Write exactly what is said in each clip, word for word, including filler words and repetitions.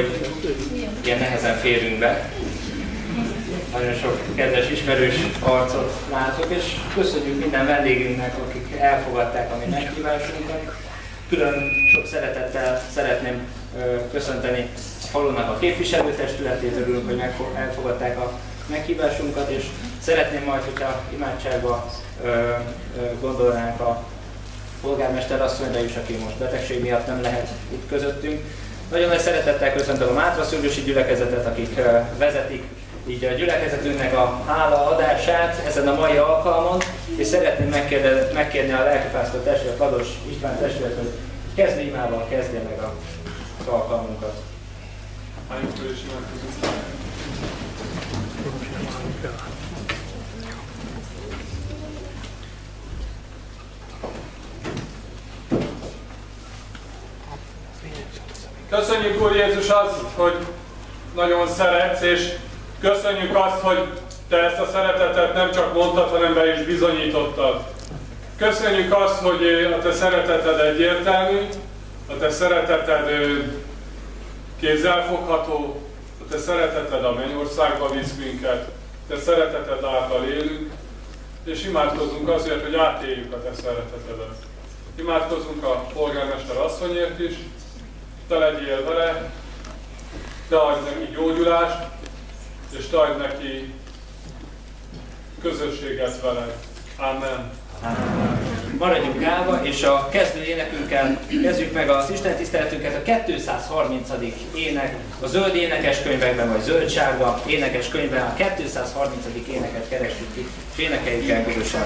hogy ilyen nehezen férünk be. Nagyon sok kedves, ismerős arcot látok, és köszönjük minden vendégünknek, akik elfogadták a mi meghívásunkat. Külön sok szeretettel szeretném köszönteni a falunak a képviselőtestületét, örülünk, hogy elfogadták a meghívásunkat, és szeretném majd, hogyha imádságba gondolnánk a polgármester asszonyra is, aki most betegség miatt nem lehet itt közöttünk. Nagyon nagy szeretettel köszöntöm a Mátraszőlősi gyülekezetet, akik vezetik így a gyülekezetünknek a hálaadását ezen a mai alkalmon, és szeretném megkérni a lelkipásztor testvér, Lados István testvért, hogy kezdő imával kezdje meg az alkalmunkat. Köszönjük, Úr Jézus, azt, hogy nagyon szeretsz, és köszönjük azt, hogy Te ezt a szeretetet nem csak mondtad, hanem be is bizonyítottad. Köszönjük azt, hogy a Te szereteted egyértelmű, a Te szereteted kézzelfogható, a Te szereteted a mennyországba visz minket, Te szereteted által élünk, és imádkozunk azért, hogy átéljük a Te szeretetedet. Imádkozunk a polgármester asszonyért is, Te legyél vele, Te adj neki gyógyulást, és Te adj neki közösséget veled. Amen. Maradjunk állva, és a kezdő énekünkkel kezdjük meg az Isten tiszteletünket, a kétszázharmincadik ének, a zöld énekeskönyvekben, vagy zöldsárga énekeskönyvben a kétszázharmincadik éneket keressük ki, és énekeljük el közösen.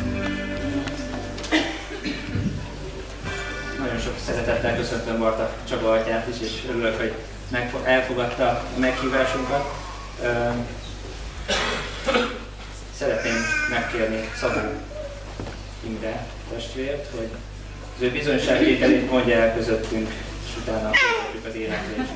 Nagyon sok szeretettel köszöntöm Barta Csaba atyát is, és örülök, hogy elfogadta a meghívásunkat. Szeretném megkérni Szabó Imre testvért, hogy az ő bizonyságtételét mondja el közöttünk, és utána folytatjuk az éneklést.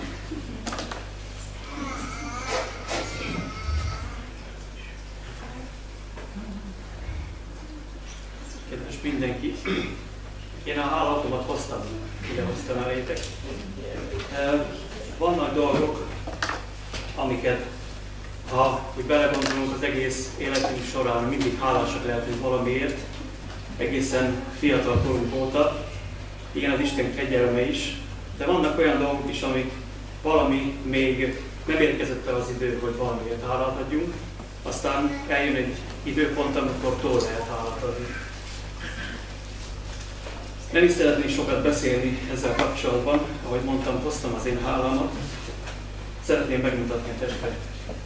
Kedves mindenki! Én a hálatomat hoztam, ide hoztam elétek. Vannak dolgok, amiket, ha úgy belegondolunk az egész életünk során, mindig hálásak lehetünk valamiért, egészen fiatal korunk óta, igen, az Isten kegyelme is, de vannak olyan dolgok is, amik valami még nem érkezett el az idő, hogy valamiért hálát adjunk, aztán eljön egy időpont, amikor túl lehet hálát adni. Nem is szeretnék sokat beszélni ezzel kapcsolatban, ahogy mondtam, hoztam az én hálámat. Szeretném megmutatni a testvért.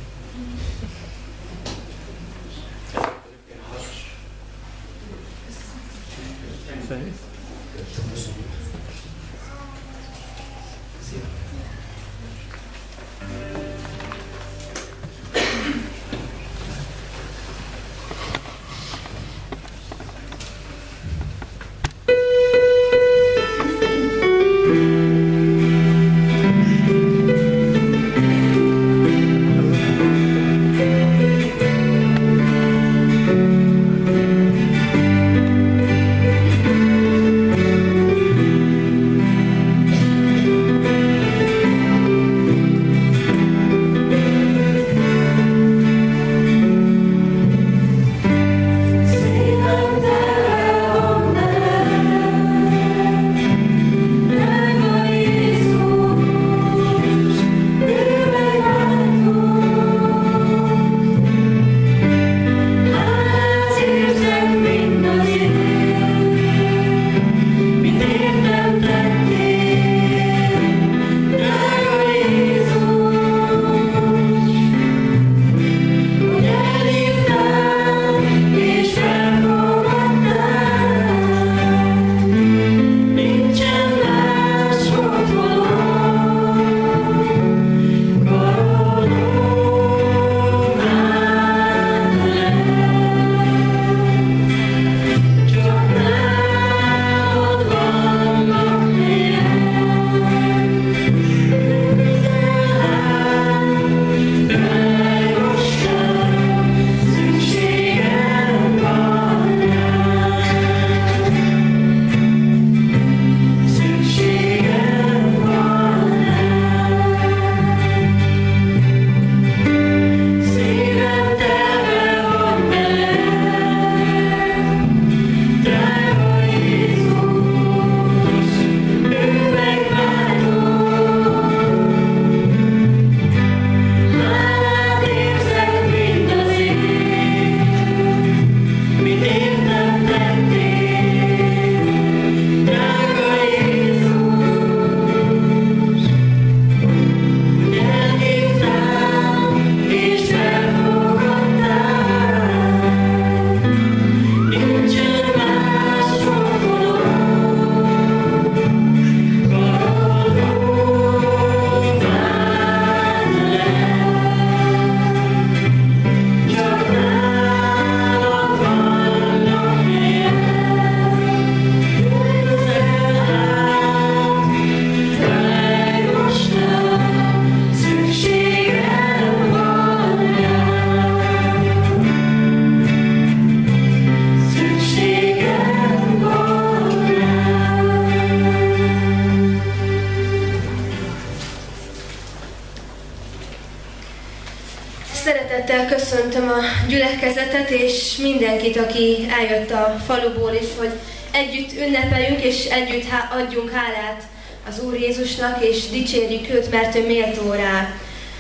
Szeretettel köszöntöm a gyülekezetet és mindenkit, aki eljött a faluból, és hogy együtt ünnepeljünk és együtt adjunk hálát az Úr Jézusnak, és dicsérjük őt, mert ő méltó rá.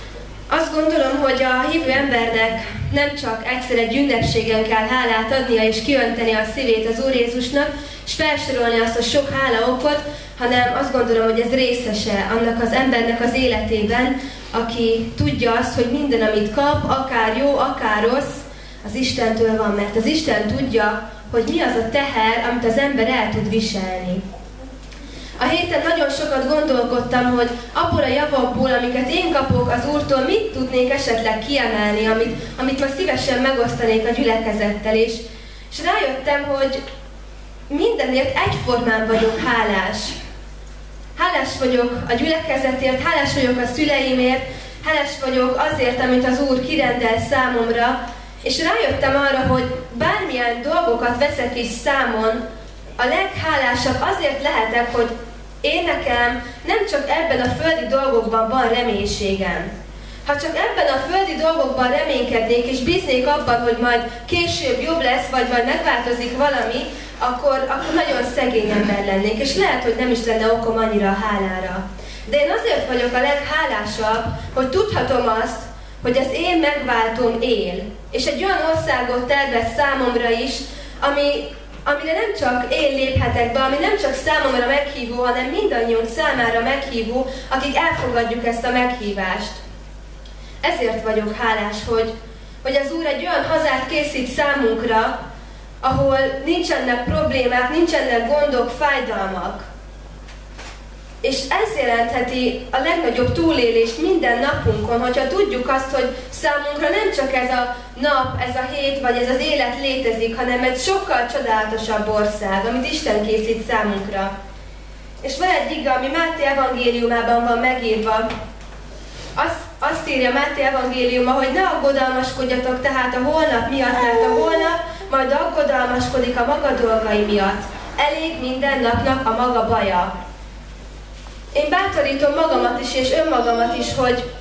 Azt gondolom, hogy a hívő embernek nem csak egyszer egy ünnepségen kell hálát adnia és kiönteni a szívét az Úr Jézusnak, és felsorolni azt a sok hálaokot, hanem azt gondolom, hogy ez részese annak az embernek az életében, aki tudja azt, hogy minden, amit kap, akár jó, akár rossz, az Istentől van, mert az Isten tudja, hogy mi az a teher, amit az ember el tud viselni. A héten nagyon sokat gondolkodtam, hogy abból a javakból, amiket én kapok az Úrtól, mit tudnék esetleg kiemelni, amit, amit ma szívesen megosztanék a gyülekezettel, és, és rájöttem, hogy mindenért egyformán vagyok hálás. Hálás vagyok a gyülekezetért, hálás vagyok a szüleimért, hálás vagyok azért, amit az Úr kirendel számomra, és rájöttem arra, hogy bármilyen dolgokat veszek is számon, a leghálásabb azért lehetek, hogy én nekem nem csak ebben a földi dolgokban van reménységem. Ha csak ebben a földi dolgokban reménykednék, és bíznék abban, hogy majd később jobb lesz, vagy majd megváltozik valami, akkor, akkor nagyon szegény ember lennék, és lehet, hogy nem is lenne okom annyira a hálára. De én azért vagyok a leghálásabb, hogy tudhatom azt, hogy az én megváltom él. És egy olyan országot tervez számomra is, ami, amire nem csak én léphetek be, ami nem csak számomra meghívó, hanem mindannyiunk számára meghívó, akik elfogadjuk ezt a meghívást. Ezért vagyok hálás, hogy, hogy az Úr egy olyan hazát készít számunkra, ahol nincsenek problémák, nincsenek gondok, fájdalmak. És ez jelentheti a legnagyobb túlélést minden napunkon, hogyha tudjuk azt, hogy számunkra nem csak ez a nap, ez a hét, vagy ez az élet létezik, hanem egy sokkal csodálatosabb ország, amit Isten készít számunkra. És van egy ige, ami Máté evangéliumában van megírva. Azt, azt írja Máté evangéliuma, hogy ne aggodalmaskodjatok tehát a holnap miatt, mert a holnap majd aggodalmaskodik a maga dolgai miatt. Elég minden napnak a maga baja. Én bátorítom magamat is, és önmagamat is, hogy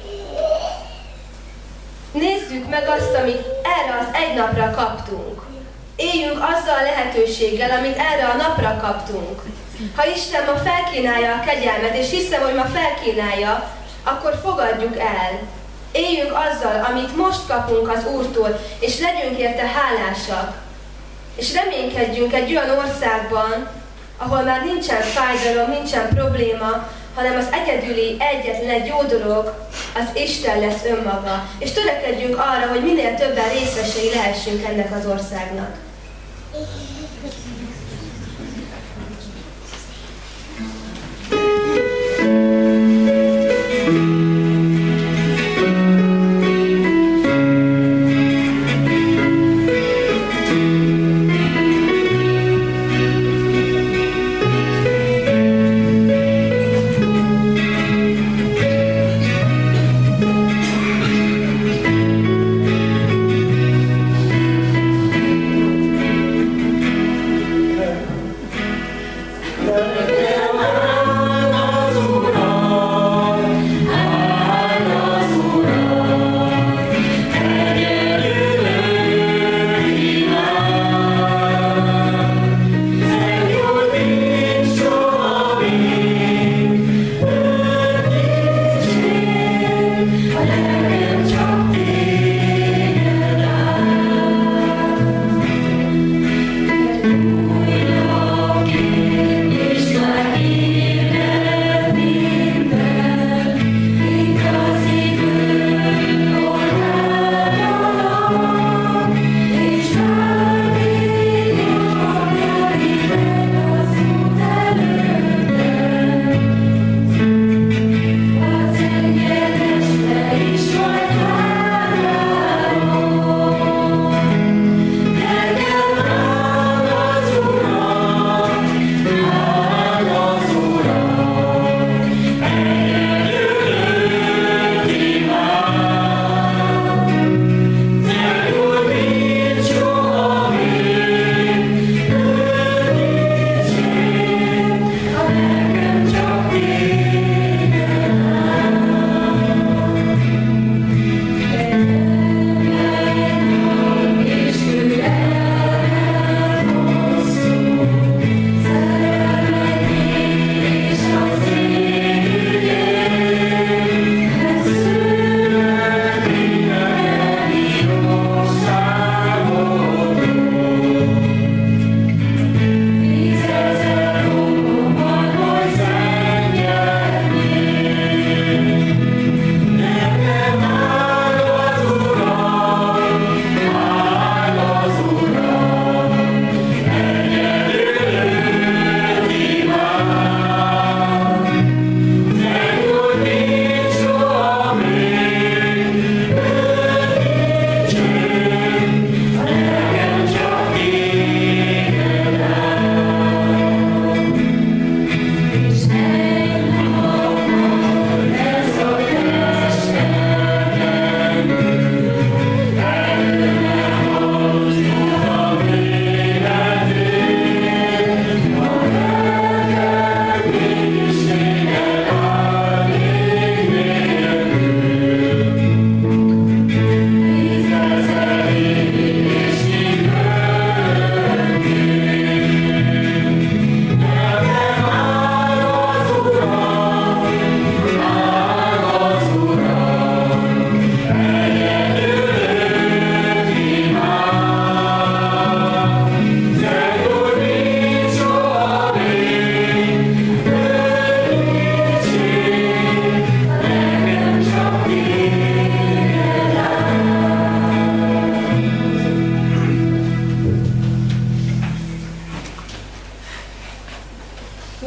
nézzük meg azt, amit erre az egy napra kaptunk. Éljünk azzal a lehetőséggel, amit erre a napra kaptunk. Ha Isten ma felkínálja a kegyelmet, és hiszem, hogy ma felkínálja, akkor fogadjuk el. Éljünk azzal, amit most kapunk az Úrtól, és legyünk érte hálásak. És reménykedjünk egy olyan országban, ahol már nincsen fájdalom, nincsen probléma, hanem az egyedüli, egyetlen egy jó dolog, az Isten lesz önmaga. És törekedjünk arra, hogy minél többen részesei lehessünk ennek az országnak.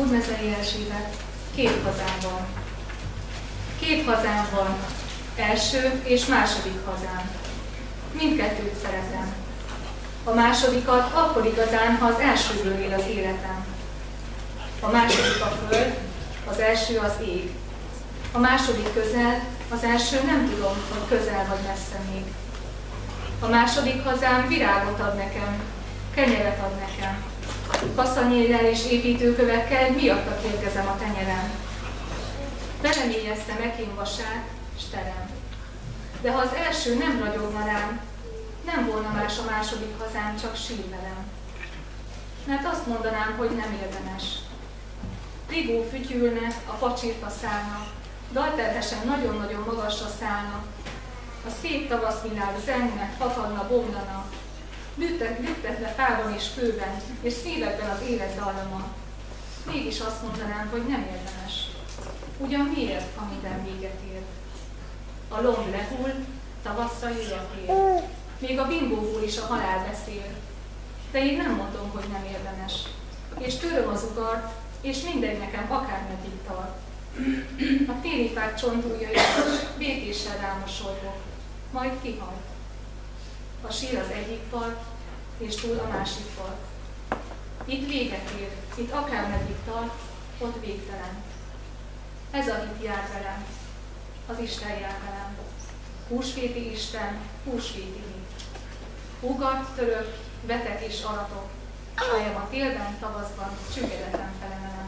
Úrmezei Erzsébet, két hazám van. Két hazám van, első és második hazám. Mindkettőt szeretem. A másodikat akkor igazán, ha az elsőből él az életem. A második a föld, az első az ég. A második közel, az első nem tudom, hogy közel vagy messze még. A második hazám virágot ad nekem, kenyeret ad nekem. Kaszanyéllel és építőkövekkel miatta kérgezem a tenyerem. Belemélyeztem ekén vasát, s terem. De ha az első nem ragyogna rám, nem volna más a második hazám, csak sír velem. Mert azt mondanám, hogy nem érdemes. Rigó fütyülne, a pacsirta szállna, dalterhesen nagyon-nagyon magasra szállna. A szép tavaszvilág zenge, fakadna, bomlana, lüktetve fában és kőben, és szívekben az élet dallama. Mégis azt mondanám, hogy nem érdemes. Ugyan miért, ha minden véget ér? A lomb lehull, tavasszal jön ér. Még a bimbóból is a halál beszél. De én nem mondom, hogy nem érdemes. És töröm az ugart, és mindegy nekem akármeddig tart. A téli fák csontújai is békéssel rámosolygok, majd kihalt. A sír az egyik part, és túl a másik part. Itt véget ér, itt akármeddig tart, ott végtelen. Ez a hit jár velem, az Isten jár velem. Húsvéti Isten, húsvéti hit. Húgat, török, vetek és aratok, áljam a télben, tavaszban, csüggedeten felemelem.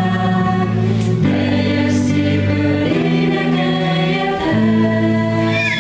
Teljes szívből énekeljetek.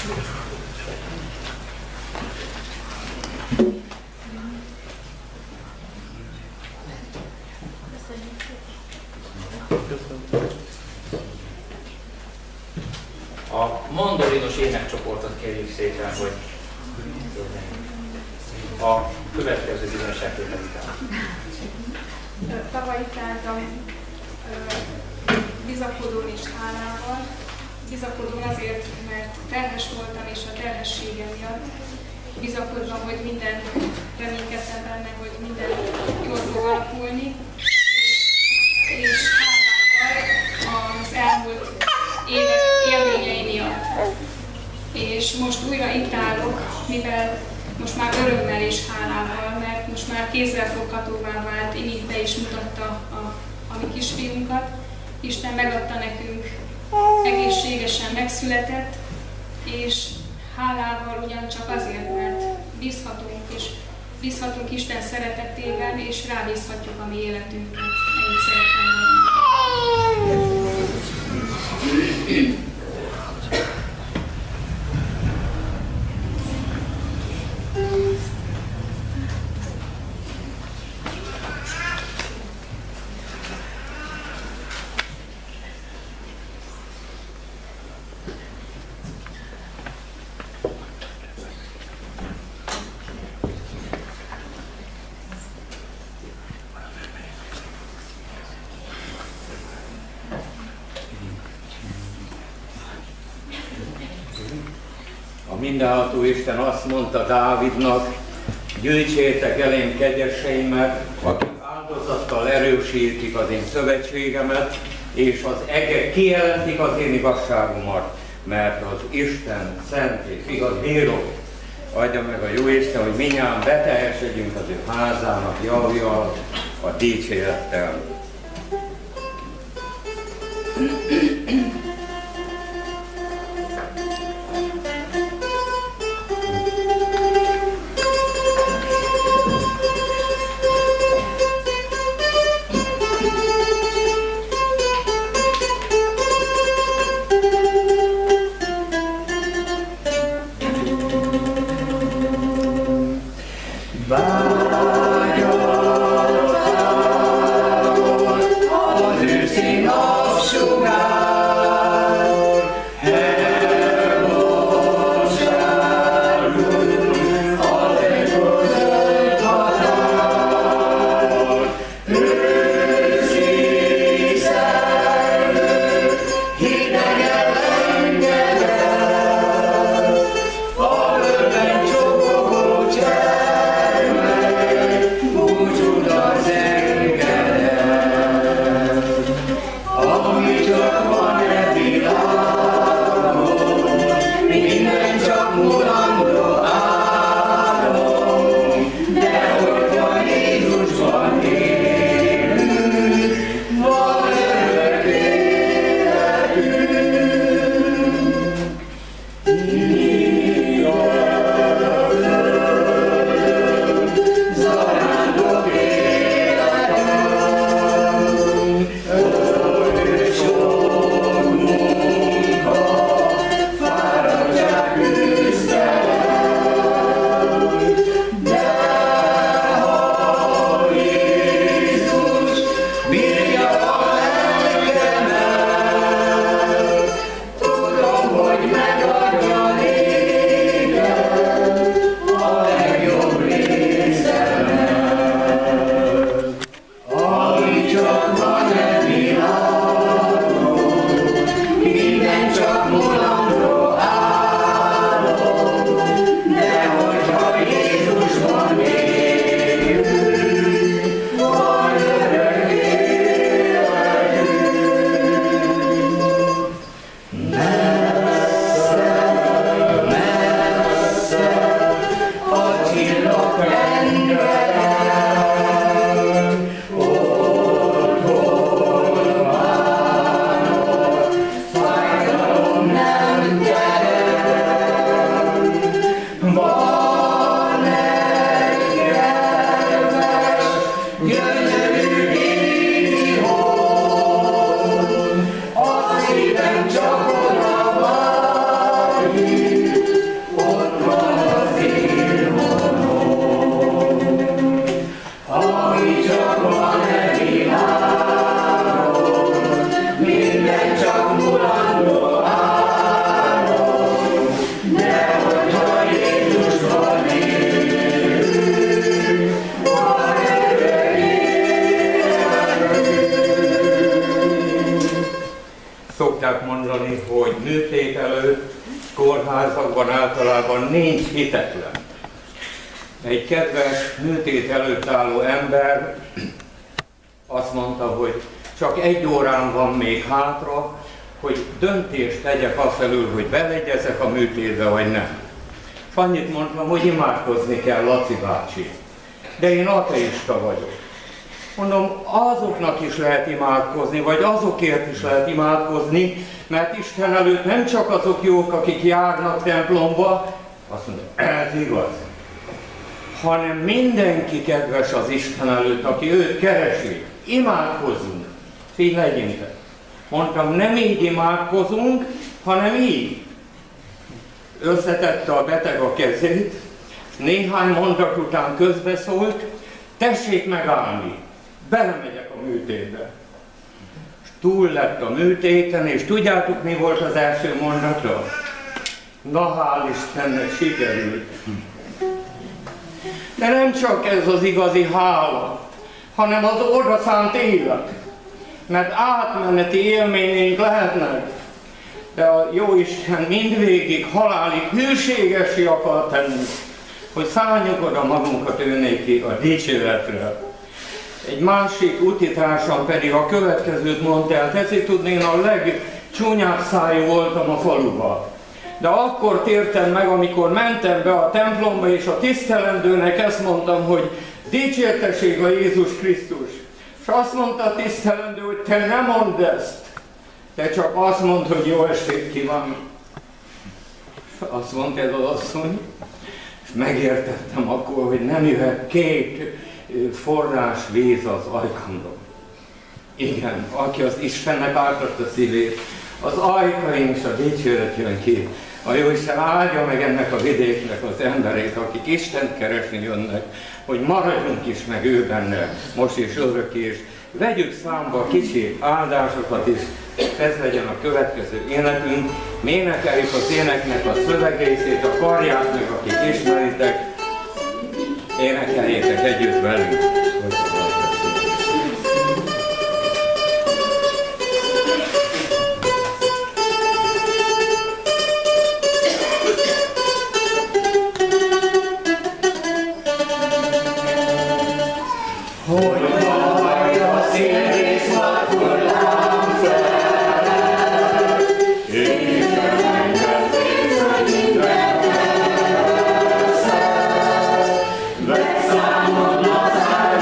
A mandolinos énekcsoportot kérjük szépen, hogy a következő bizonyságtétel után. Tavaly itáltam bizakodón és hálával. Bizakodón azért, mert terhes voltam, és a terhességem miatt bizakodva, hogy minden, reménykedtem benne, hogy minden jól fog alakulni, és hálával az elmúlt évek élményei miatt. És most újra itt állok, mivel most már örömmel és hálával, mert most már kézzelfoghatóvá vált, így be is mutatta a, a mi kisfiunkat. Isten megadta nekünk, egészségesen megszületett, és hálával ugyancsak azért, mert bízhatunk, és bízhatunk Isten szeretetében, és rábízhatjuk a mi életünket. Ennyit szeretném mondani. Mindenható Isten azt mondta Dávidnak, gyűjtsétek elém kegyeseimet, akik áldozattal erősítik az én szövetségemet, és az egek kijelentik az én igazságomat, mert az Isten szent és igaz bíró. Adja meg a jó Isten, hogy mindjárt beteljesedjünk az ő házának javjal, a dicsérettel. Küzd kórházakban általában nincs hitetlen. Egy kedves műtét előtt álló ember azt mondta, hogy csak egy órán van még hátra, hogy döntést tegyek afelől, hogy beleegyezek a műtétbe, vagy nem. És annyit mondtam, hogy imádkozni kell, Laci bácsi. De én ateista vagyok. Mondom, azoknak is lehet imádkozni, vagy azokért is lehet imádkozni, mert Isten előtt nem csak azok jók, akik járnak templomba, azt mondja, ez igaz, hanem mindenki kedves az Isten előtt, aki őt keresi. Imádkozzunk, és így legyünk. Mondtam, nem így imádkozunk, hanem így. Összetette a beteg a kezét, néhány mondat után közbeszólt, tessék megállni, belemegyek a műtétbe. És túl lett a műtéten, és tudjátok, mi volt az első mondatra? Na, hál' Istennek, sikerült. De nem csak ez az igazi hála, hanem az oda szánt élet. Mert átmeneti élményeink lehetnek, de a Jóisten mindvégig, halálig hűségessé akar tenni, hogy szálljuk oda magunkat ő neki a dicsőletre. Egy másik utitársam pedig a következőt mondta el, teszi tudni, én a legcsúnyább szájú voltam a faluban. De akkor tértem meg, amikor mentem be a templomba, és a tisztelendőnek ezt mondtam, hogy dicsértessék a Jézus Krisztus. És azt mondta a tisztelendő, hogy te nem mondd ezt, te csak azt mondd, hogy jó estét kívánok. És azt mondta ez az asszony, és megértettem akkor, hogy nem jöhet két forrás víz az ajkamról. Igen, aki az Istennek ártott a szívét, az ajkaink és a dicsőret jön ki. A Jóisten áldja meg ennek a vidéknek az emberét, akik Istent keresni jönnek, hogy maradjunk is meg ő benne, most és örökké, és vegyük számba a kicsi áldásokat is, ez legyen a következő énekünk, mi énekeljük az éneknek a szövegrészét, a karját meg, akik ismeritek, énekeljétek együtt velünk. Let's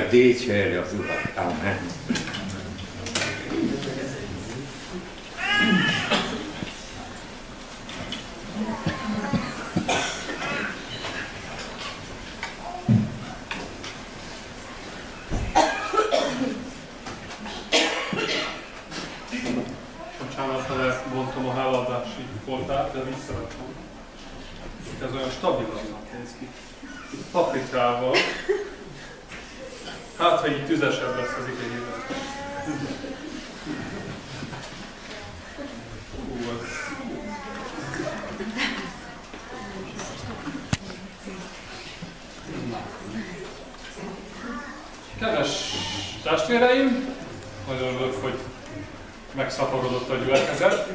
szívvel dicsérj az Urat. Amen. Bocsánat, ha lebontom a háladási portát, de visszarakom. Ez olyan stabilabbnak néz ki. Itt paprikával. Hát, ha így tüzesebb lesz az igényében. Kedves testvéreim, nagyon örülök, hogy megszaporodott a gyülekezet.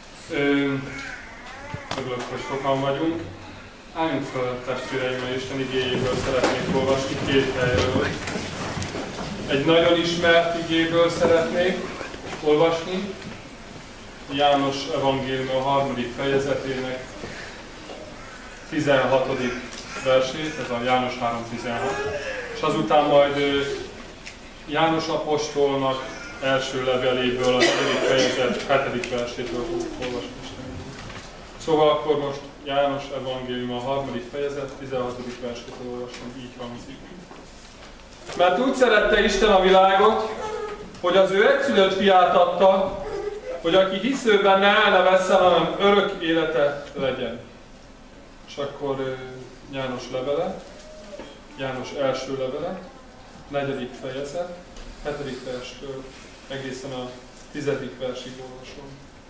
Örülök, hogy sokan vagyunk. Álljunk fel, testvéreim, mert Isten igéjéből szeretnék olvasni két helyről. Egy nagyon ismert igéből szeretnék olvasni, János evangélium a harmadik fejezetének tizenhatodik versét, ez a János három tizenhat, és azután majd János apostolnak első leveléből a negyedik fejezet hetedik versétől fogunk olvasni. Szóval akkor most János evangélium a harmadik fejezet tizenhatodik versétől olvasom, így hangzik. Mert úgy szerette Isten a világot, hogy az ő egyszülött fiát adta, hogy aki hisz ő benne el ne vesszen, hanem örök élete legyen. És akkor János levele, János első levele, negyedik fejezet, hetedik verstől egészen a tizedik versig olvasom.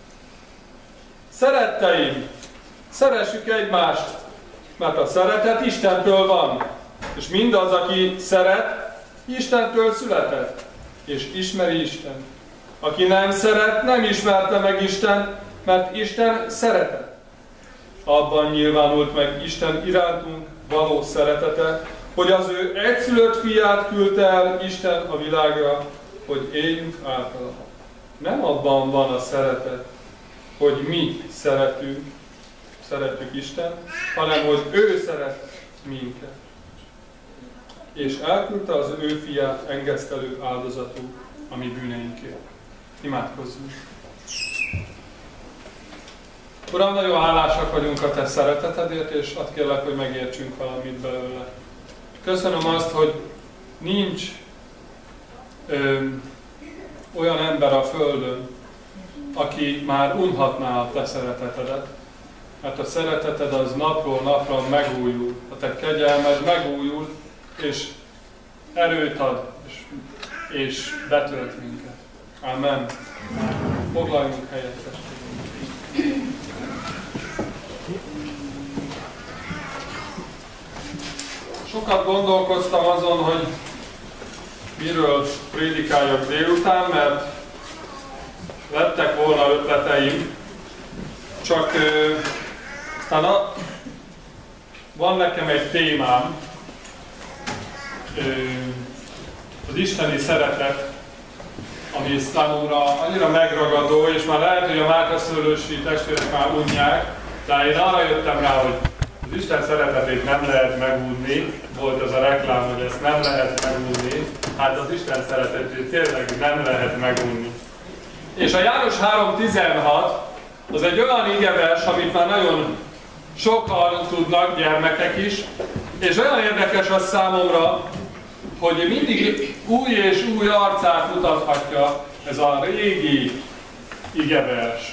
Szeretteim, szeressük egymást, mert a szeretet Istentől van, és mindaz, aki szeret, Istentől született, és ismeri Istent. Aki nem szeret, nem ismerte meg Istent, mert Isten szeretet. Abban nyilvánult meg Isten irántunk való szeretete, hogy az ő egyszülött fiát küldte el Isten a világra, hogy éljünk általa. Nem abban van a szeretet, hogy mi szeretünk, szeretjük Isten, hanem hogy ő szeret minket. És elküldte az ő fiát engesztelő áldozatul a mi bűneinkért. Imádkozzunk! Uram, nagyon hálásak vagyunk a Te szeretetedért, és add kérlek, hogy megértsünk valamit belőle. Köszönöm azt, hogy nincs ö, olyan ember a Földön, aki már unhatná a Te szeretetedet, mert a szereteted az napról napra megújul, a Te kegyelmed megújul, és erőt ad, és, és betölt minket. Amen. Foglaljunk helyet, testvérek. Sokat gondolkoztam azon, hogy miről prédikáljak délután, mert lettek volna ötleteim, csak aztán a, van nekem egy témám, ö, az isteni szeretet, ami számomra annyira megragadó, és már lehet, hogy a Mátraszőlősi testvérek már unják, de én arra jöttem rá, hogy az Isten szeretetét nem lehet megúdni, volt az a reklám, hogy ezt nem lehet megúdni, hát az Isten szeretetét tényleg nem lehet megúdni. És a János három tizenhat az egy olyan igevers, amit már nagyon sokan tudnak, gyermekek is, és olyan érdekes az számomra, hogy mindig új és új arcát mutathatja ez a régi igevers.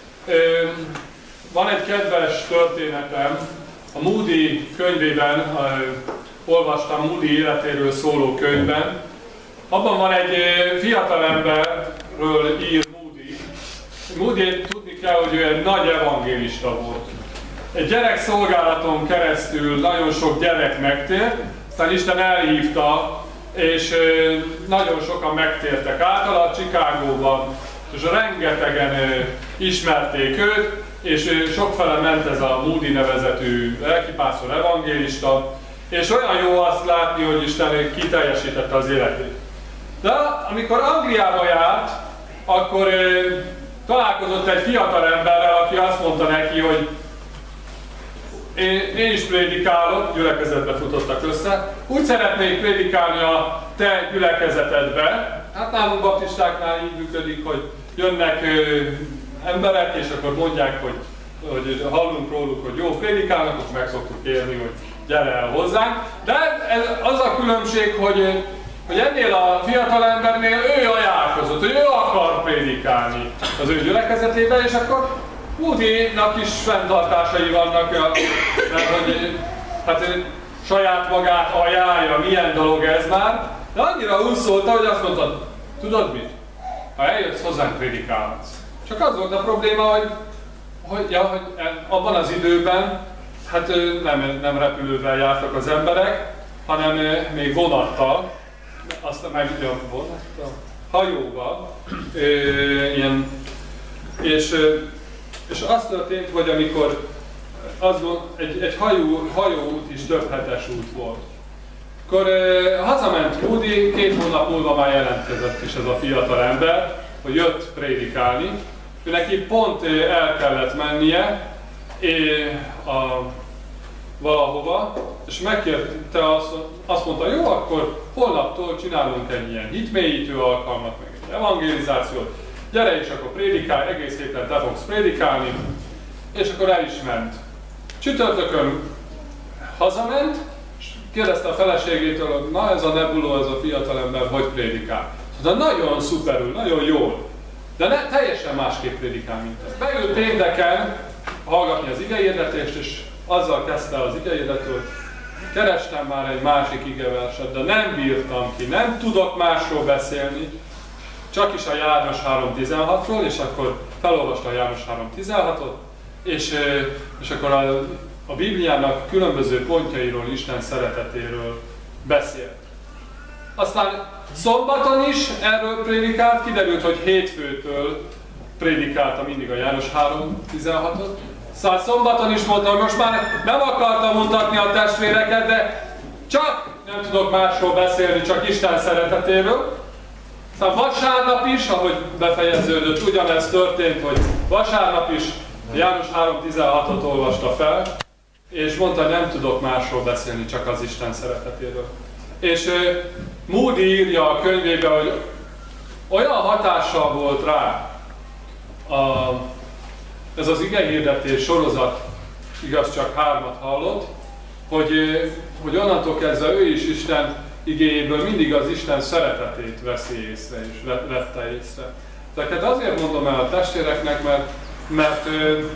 Van egy kedves történetem, a Moody könyvében, olvastam Moody életéről szóló könyvben. Abban van egy fiatalemberről ír Moody. Moody tudni kell, hogy ő egy nagy evangélista volt. Egy gyerekszolgálaton keresztül nagyon sok gyerek megtért, aztán Isten elhívta, és nagyon sokan megtértek általa Chicagóban, és rengetegen ismerték őt, és sokfele ment ez a Moody nevezetű lelkipásztor evangélista, és olyan jó azt látni, hogy Isten kiteljesítette az életét. De amikor Angliába járt, akkor találkozott egy fiatal emberrel, aki azt mondta neki, hogy én, én is prédikálok, gyülekezetbe futottak össze. Úgy szeretnék prédikálni a te gyülekezetedbe. Hát nálunk baptistáknál így működik, hogy jönnek ö, emberek, és akkor mondják, hogy, hogy hallunk róluk, hogy jó prédikálnak, akkor meg szoktuk érni, hogy gyere el hozzánk. De ez, az a különbség, hogy, hogy ennél a fiatal embernél ő ajánlkozott, hogy ő akar prédikálni az ő gyülekezetében, és akkor Moody-nak is fenntartásai vannak, mert hogy hát saját magát ajánlja, milyen dolog ez már, de annyira úgy szólta, hogy azt mondta, tudod mit? Ha eljössz hozzánk, prédikálhatsz. Csak az volt a probléma, hogy, hogy, ja, hogy abban az időben hát nem, nem repülővel jártak az emberek, hanem még vonattal, aztán meg ugye a vonattal, hajóval, ilyen, és, és az történt, hogy amikor az volt, egy, egy hajó, hajóút is több hetes út volt. Akkor eh, hazament Moody, két hónap múlva már jelentkezett is ez a fiatal ember, hogy jött prédikálni. Ő neki pont eh, el kellett mennie eh, a, valahova, és megkérte azt, azt mondta, jó, akkor holnaptól csinálunk egy ilyen hitmélyítő alkalmat, meg egy evangelizációt, gyere és akkor prédikálj, egész héten te fogsz prédikálni, és akkor el is ment. Csütörtökön hazament, és kérdezte a feleségétől, hogy na ez a nebuló, ez a fiatalember, hogy prédikál. De nagyon szuperül, nagyon jól, de ne, teljesen másképp prédikál, mint ez. Beült pénteken hallgatni az igehirdetést, és azzal kezdte az igehirdetőt, hogy kerestem már egy másik igeverset, de nem bírtam ki, nem tudok másról beszélni, csak is a János három tizenhatról, és akkor felolvasta a János három tizenhatot, és, és akkor a, a Bibliának különböző pontjairól, Isten szeretetéről beszélt. Aztán szombaton is erről prédikált, kiderült, hogy hétfőtől prédikálta mindig a János három tizenhatot. Szóval szombaton is mondta, hogy most már nem akartam mutatni a testvéreket, de csak nem tudok másról beszélni, csak Isten szeretetéről. Szóval vasárnap is, ahogy befejeződött, ugyanez történt, hogy vasárnap is János három tizenhatot olvasta fel, és mondta, hogy nem tudok másról beszélni, csak az Isten szeretetéről. És uh, Moody írja a könyvébe, hogy olyan hatással volt rá a, ez az igehirdetés sorozat, igaz csak hármat hallott, hogy, hogy onnantól kezdve ő is Isten igéjéből mindig az Isten szeretetét veszi észre, és vette észre. Tehát azért mondom el a testvéreknek, mert, mert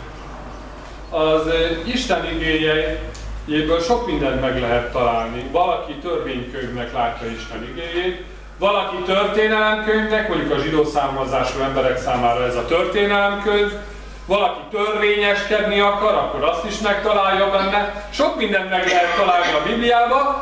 az Isten igéjéből sok mindent meg lehet találni. Valaki törvénykönyvnek látja Isten igéjét, valaki történelemkönyvnek, mondjuk a zsidó származású emberek számára ez a történelemkönyv, valaki törvényeskedni akar, akkor azt is megtalálja benne. Sok mindent meg lehet találni a Bibliában,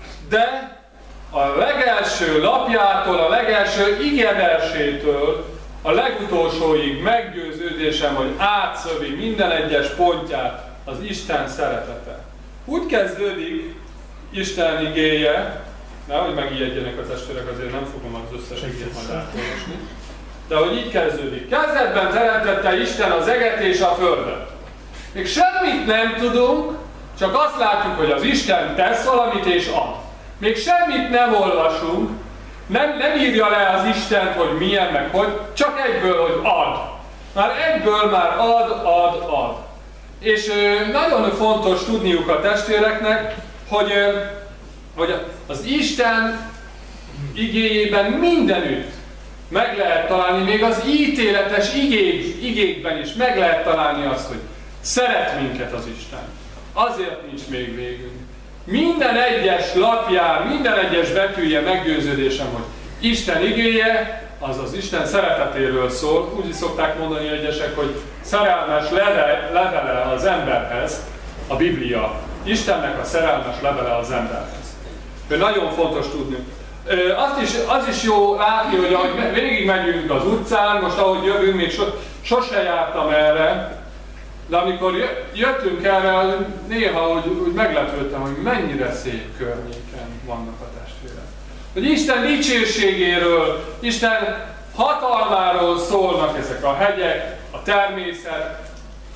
de a legelső lapjától, a legelső igeversétől a legutolsóig meggyőződésem, hogy átszövi minden egyes pontját az Isten szeretete. Úgy kezdődik Isten igéje, nehogy megijedjenek a testvérek, azért nem fogom az összes igét majd átolvasni, de hogy így kezdődik. Kezdetben teremtette Isten az eget és a földet. Még semmit nem tudunk, csak azt látjuk, hogy az Isten tesz valamit és ad. Még semmit nem olvasunk, nem, nem írja le az Istent, hogy milyen meg hogy, csak egyből, hogy ad. Már egyből már ad, ad, ad. És ö, nagyon fontos tudniuk a testvéreknek, hogy, ö, hogy az Isten igéjében mindenütt meg lehet találni, még az ítéletes igék, igékben is meg lehet találni azt, hogy szeret minket az Isten. Azért nincs még végünk. Minden egyes lapján, minden egyes betűje meggyőződésem, hogy Isten igéje, az az Isten szeretetéről szól. Úgy is szokták mondani egyesek, hogy szerelmes leve, levele az emberhez, a Biblia. Istennek a szerelmes levele az emberhez. De nagyon fontos tudni. Azt is, az is jó látni, hogy ahogy végig megyünk az utcán, most ahogy jövünk, még so, sose jártam erre, de amikor jöttünk erre, néha úgy, úgy meglepődtem, hogy mennyire szép környéken vannak a testvérek. Hogy Isten dicsőségéről, Isten hatalmáról szólnak ezek a hegyek, a természet,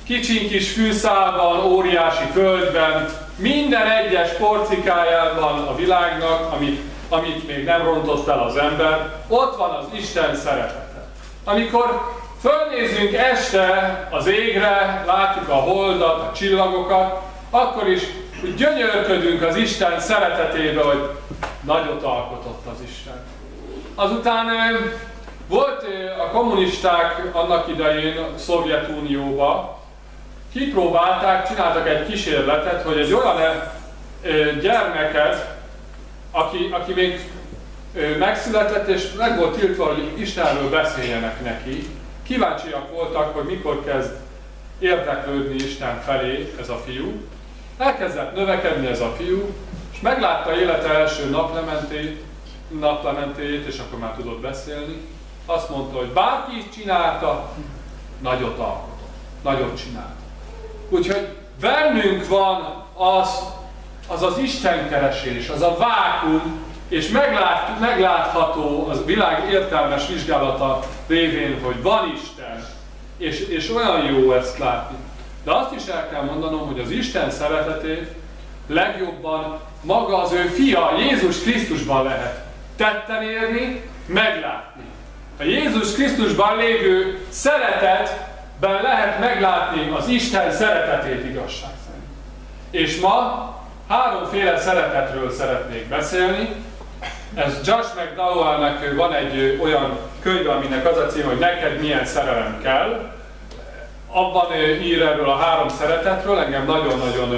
kicsin kis fűszálban, óriási földben, minden egyes porcikájában a világnak, amit, amit még nem rontott el az ember, ott van az Isten szeretete. Amikor fölnézünk este az égre, látjuk a holdat, a csillagokat, akkor is úgy gyönyörködünk az Isten szeretetébe, hogy nagyot alkotott az Isten. Azután volt a kommunisták annak idején a Szovjetunióban, kipróbálták, csináltak egy kísérletet, hogy egy olyan gyermeket, aki, aki még megszületett, és meg volt tiltva, hogy Istenről beszéljenek neki, kíváncsiak voltak, hogy mikor kezd érdeklődni Isten felé ez a fiú. Elkezdett növekedni ez a fiú, és meglátta élete első naplementét, naplementéjét, és akkor már tudott beszélni. Azt mondta, hogy bárki is csinálta, nagyot alkotott, nagyot csinált. Úgyhogy bennünk van az az, az istenkeresés, az a vákum, és meglát, meglátható az világ értelmes vizsgálata révén, hogy van Isten, és, és olyan jó ezt látni. De azt is el kell mondanom, hogy az Isten szeretetét legjobban maga az ő fia, Jézus Krisztusban lehet tetten érni, meglátni. A Jézus Krisztusban lévő szeretetben lehet meglátni az Isten szeretetét igazság szerint. És ma háromféle szeretetről szeretnék beszélni. Ez Josh McDowellnek van egy olyan könyv, aminek az a cím, hogy neked milyen szerelem kell. Abban ír erről a három szeretetről, engem nagyon-nagyon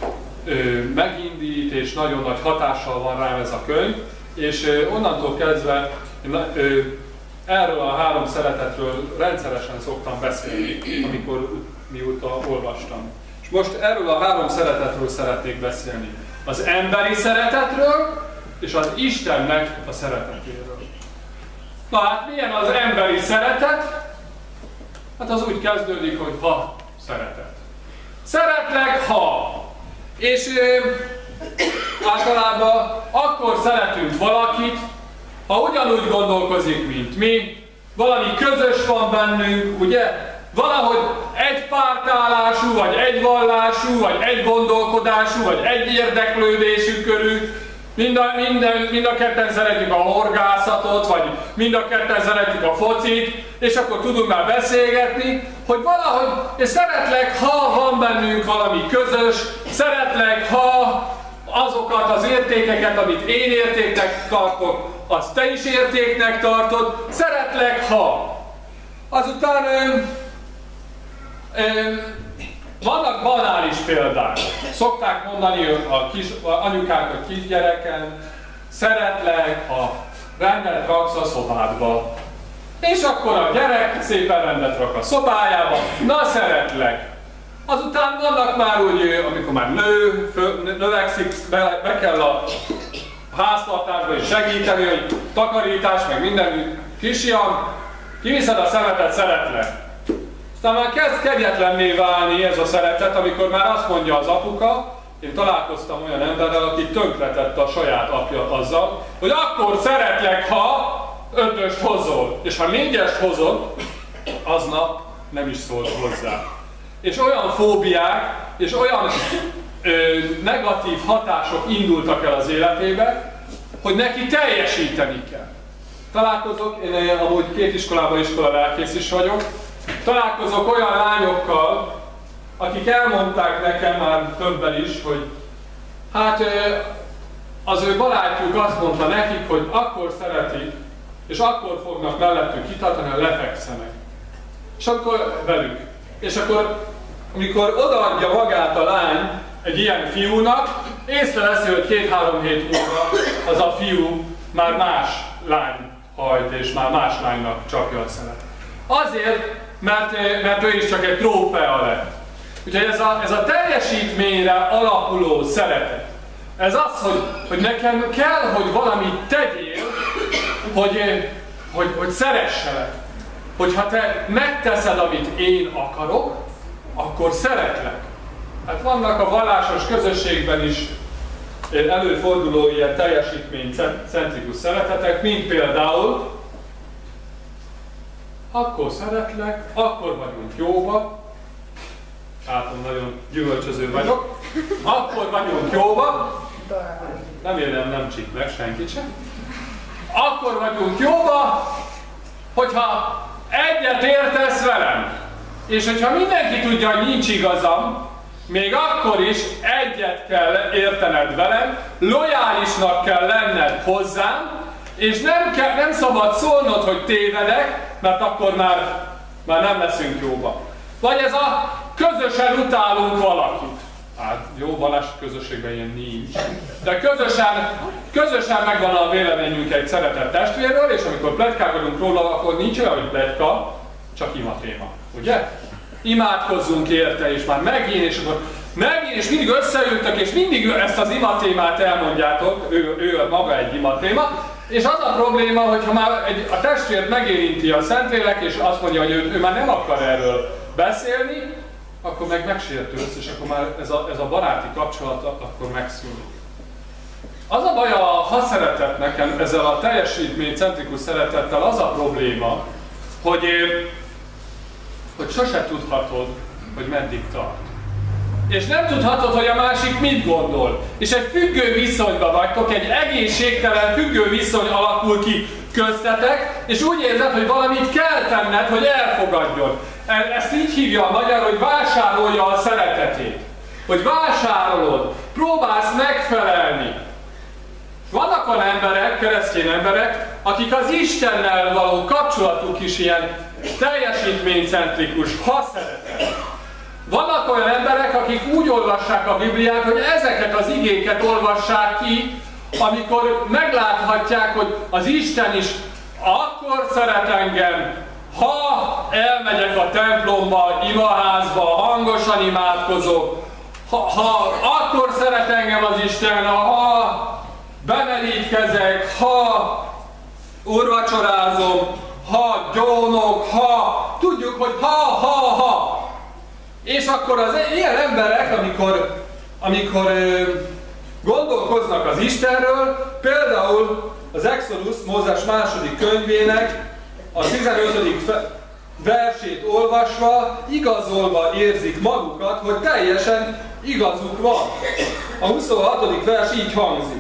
megindít, és nagyon nagy hatással van rám ez a könyv. És onnantól kezdve erről a három szeretetről rendszeresen szoktam beszélni, amikor mióta olvastam. És most erről a három szeretetről szeretnék beszélni. Az emberi szeretetről, és az Istennek a szeretetéről. Na hát milyen az emberi szeretet? Hát az úgy kezdődik, hogy ha szeretet. Szeretlek, ha. És ö, általában akkor szeretünk valakit, ha ugyanúgy gondolkozik, mint mi, valami közös van bennünk, ugye? Valahogy egy pártállású, vagy egy vallású, vagy egy gondolkodású, vagy egy érdeklődésű körül. Mind a, minden, mind a ketten szeretjük a horgászatot, vagy mind a ketten szeretjük a focit, és akkor tudunk már beszélgetni, hogy valahogy, és szeretlek, ha van bennünk valami közös, szeretlek, ha azokat az értékeket, amit én értéknek tartok, azt te is értéknek tartod, szeretlek, ha. Azután ö, ö, vannak banális példák. Szokták mondani a kis a anyukák a kisgyereken, szeretlek, ha rendet raksz a szobádba. És akkor a gyerek szépen rendet rak a szobájába, na szeretlek. Azután vannak már úgy, amikor már nő, fő, növekszik, be, be kell a háztartásba is segíteni, hogy takarítás, meg minden kisfiam, kiviszed a szemetet, szeretlek. Aztán már kezd kegyetlenné válni ez a szeretet, amikor már azt mondja az apuka, én találkoztam olyan emberrel, aki tönkretette a saját apja azzal, hogy akkor szeretlek, ha ötöst hozol, és ha négyest hozol, aznap nem is szólt hozzá. És olyan fóbiák, és olyan ö, negatív hatások indultak el az életébe, hogy neki teljesíteni kell. Találkozok, én amúgy két iskolában iskola lelkész is vagyok, találkozok olyan lányokkal, akik elmondták nekem már többen is, hogy hát az ő barátjuk azt mondta nekik, hogy akkor szeretik, és akkor fognak mellettük kitartani, ha lefekszenek. És akkor velük. És akkor, amikor odaadja magát a lány egy ilyen fiúnak, észreveszi, hogy két-három hét múlva az a fiú már más lány hajt, és már más lánynak csapja a szemet. Azért, mert, mert ő is csak egy trófea lett. Úgyhogy ez a, ez a teljesítményre alapuló szeretet. Ez az, hogy, hogy nekem kell, hogy valamit tegyél, hogy, hogy, hogy szeresselek. Hogyha te megteszed, amit én akarok, akkor szeretlek. Hát vannak a vallásos közösségben is előforduló ilyen teljesítménycentrikus szeretetek, mint például akkor szeretlek, akkor vagyunk jóba, látom, nagyon gyümölcsöző vagyok. Akkor vagyunk jóba. Remélem nem csíp meg senkit sem. Akkor vagyunk jóba, hogyha egyet értesz velem. És hogyha mindenki tudja, hogy nincs igazam, még akkor is egyet kell értened velem, lojálisnak kell lenned hozzám, és nem, kell, nem szabad szólnod, hogy tévedek, mert akkor már, már nem leszünk jóba. Vagy ez a közösen utálunk valakit. Hát jó, vallási közösségben ilyen nincs. De közösen, közösen megvan a véleményünk egy szeretett testvérről, és amikor pletykálkodunk róla, akkor nincs olyan, hogy pletyka, csak ima téma. Ugye? Imádkozzunk érte, és már megint, és akkor megint, és mindig összeültök, és mindig ezt az ima témát elmondjátok, ő, ő maga egy ima téma, és az a probléma, hogyha már egy, a testvért megérinti a Szentlélek, és azt mondja, hogy ő, ő már nem akar erről beszélni, akkor meg megsértődsz, és akkor már ez a, ez a baráti kapcsolat akkor megszűnik. Az a baj a haszeretetnek, ezzel a teljesítménycentrikus szeretettel az a probléma, hogy, hogy sose tudhatod, hogy meddig tart. És nem tudhatod, hogy a másik mit gondol. És egy függő viszonyban vagytok, egy egészségtelen függő viszony alakul ki köztetek, és úgy érzed, hogy valamit kell tenned, hogy elfogadjon. Ezt így hívja a magyar, hogy vásárolja a szeretetét. Hogy vásárolod, próbálsz megfelelni. Vannak olyan emberek, keresztény emberek, akik az Istennel való kapcsolatuk is ilyen teljesítménycentrikus, haszeretet. Vannak olyan emberek, akik úgy olvassák a Bibliát, hogy ezeket az igéket olvassák ki, amikor megláthatják, hogy az Isten is akkor szeret engem, ha elmegyek a templomba, imaházba, hangosan imádkozok, ha, ha akkor szeret engem az Isten, ha bemerítkezek, ha úrvacsorázom, ha gyónok, ha tudjuk, hogy ha, ha, ha. És akkor az ilyen emberek, amikor, amikor ö, gondolkoznak az Istenről, például az Exodus, Mózes második könyvének a tizenötödik versét olvasva, igazolva érzik magukat, hogy teljesen igazuk van. A huszonhatodik vers így hangzik.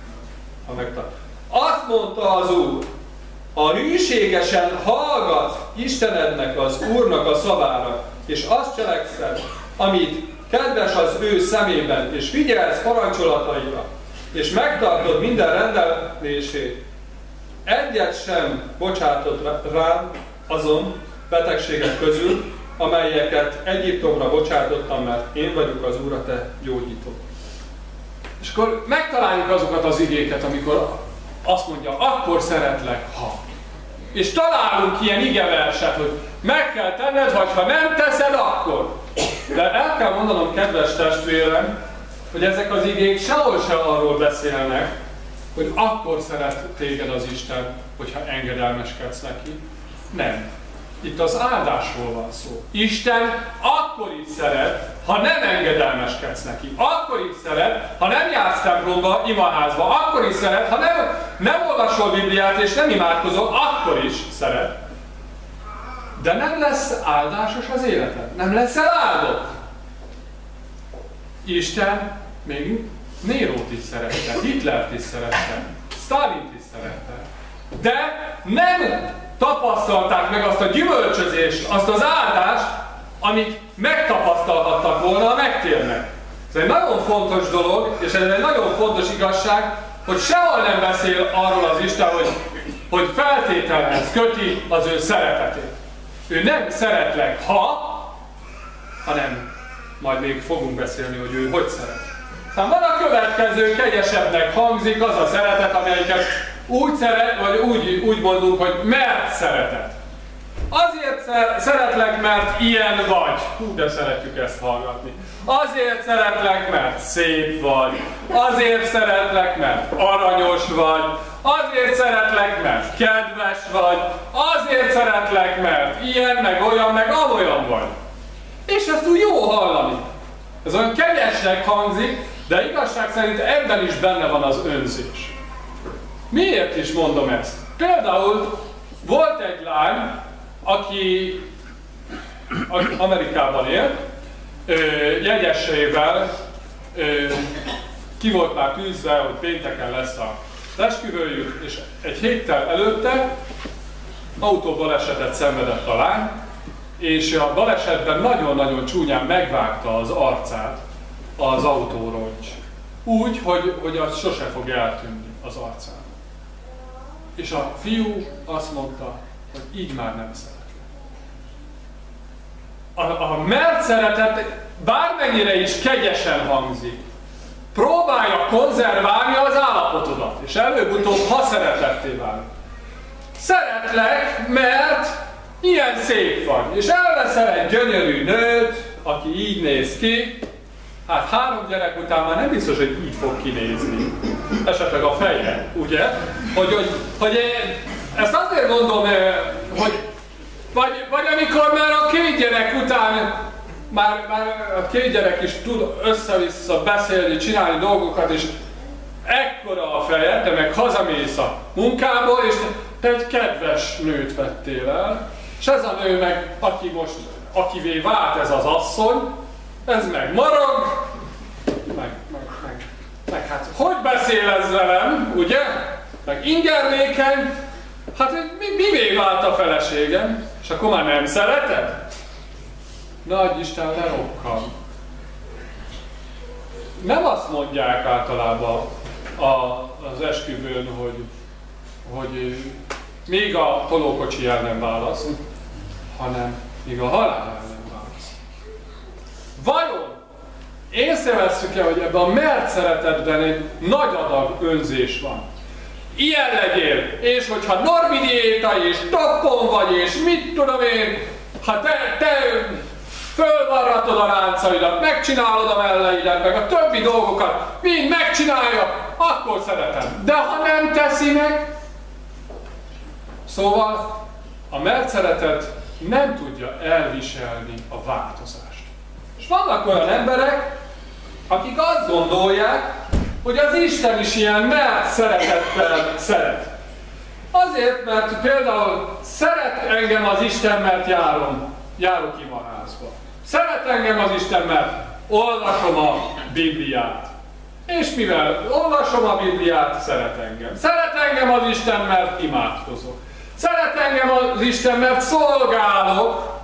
Ha megtart. Azt mondta az Úr, ha hűségesen hallgatsz Istenednek, az Úrnak a szavára, és azt cselekszed, amit kedves az ő szemében, és figyelsz parancsolataira, és megtartod minden rendelését, egyet sem bocsátod rám azon betegségek közül, amelyeket Egyiptomra bocsátottam, mert én vagyok az Úr, a te gyógyítód. És akkor megtaláljuk azokat az igéket, amikor azt mondja, akkor szeretlek, ha. És találunk ilyen igeverset, hogy meg kell tenned, vagy ha nem teszed, akkor. De el kell mondanom, kedves testvérem, hogy ezek az igék sehol se arról beszélnek, hogy akkor szeret téged az Isten, hogyha engedelmeskedsz neki. Nem. Itt az áldásról van szó. Isten akkor is szeret, ha nem engedelmeskedsz neki. Akkor is szeret, ha nem jársz templomba, imaházba. Akkor is szeret, ha nem, nem olvasol Bibliát és nem imádkozol, akkor is szeret. De nem lesz áldásos az életed. Nem leszel áldott. Isten még Nérót is szerette, Hitlert is szerette, Sztálint is szerette. De nem tapasztalták meg azt a gyümölcsözést, azt az áldást, amit megtapasztalhattak volna, ha megtérnek. Ez egy nagyon fontos dolog, és ez egy nagyon fontos igazság, hogy sehol nem beszél arról az Isten, hogy, hogy feltételhez köti az ő szeretetét. Ő nem szeretlek, ha, hanem majd még fogunk beszélni, hogy ő hogy szeret. Aztán van a következő, kegyesebbnek hangzik az a szeretet, amelyiket úgy szeret, vagy úgy, úgy mondunk, hogy mert szeretet. Azért szeretlek, mert ilyen vagy. Hú, de szeretjük ezt hallgatni. Azért szeretlek, mert szép vagy. Azért szeretlek, mert aranyos vagy. Azért szeretlek, mert kedves vagy. Azért szeretlek, mert ilyen, meg olyan, meg amolyan vagy. És ezt úgy jó hallani. Ez olyan kegyesnek hangzik, de igazság szerint ebben is benne van az önzés. Miért is mondom ezt? Például volt egy lány, aki Amerikában él, ö, jegyesével ö, ki volt már tűzve, hogy pénteken lesz az esküvőjük, és egy héttel előtte autóbalesetet szenvedett a lány, és a balesetben nagyon-nagyon csúnyán megvágta az arcát az autóroncs. Úgy, hogy, hogy az sose fog eltűnni az arcán. És a fiú azt mondta, hogy így már nem szeretlek. A, a mert szeretet bármennyire is kegyesen hangzik, próbálja konzerválni az állapotodat, és előbb-utóbb ha szeretetté válni. Szeretlek, mert ilyen szép vagy, és elveszel egy gyönyörű nőt, aki így néz ki, hát három gyerek után már nem biztos, hogy így fog kinézni. Esetleg a feje, ugye? Hogy, hogy, hogy ezt azért mondom, hogy vagy, vagy amikor már a két gyerek után már, már a két gyerek is tud össze-vissza beszélni, csinálni dolgokat, és ekkora a fejed, de meg hazamész a munkából, és te egy kedves nőt vettél el, és ez a nő meg, aki most, akivé vált ez az asszony, ez meg marad, meg, meg, meg, meg hát hogy beszél ez velem, ugye? Meg ingernékeny, hát mi, mivé vált a feleségem? És akkor már nem szereted? Nagy Isten, ne rokkam. Nem azt mondják általában a, az esküvőn, hogy, hogy még a tolókocsi el nem választ, hanem még a halál el nem választ. Vajon észrevesszük-e, hogy ebben a mert szeretetben egy nagy adag önzés van? Ilyen legyél, és hogyha Norbi diéta, és toppon vagy, és mit tudom én, ha te, te fölvarratod a ráncaidat, megcsinálod a melleidet, meg a többi dolgokat, mind megcsinálja, akkor szeretem. De ha nem teszi meg, szóval a mert szeretet nem tudja elviselni a változást. És vannak olyan emberek, akik azt gondolják, hogy az Isten is ilyen mert szeretettel szeret. Azért, mert például szeret engem az Isten, mert járom, járok imaházba. Szeret engem az Isten, mert olvasom a Bibliát. És mivel olvasom a Bibliát, szeret engem. Szeret engem az Isten, mert imádkozok. Szeret engem az Isten, mert szolgálok.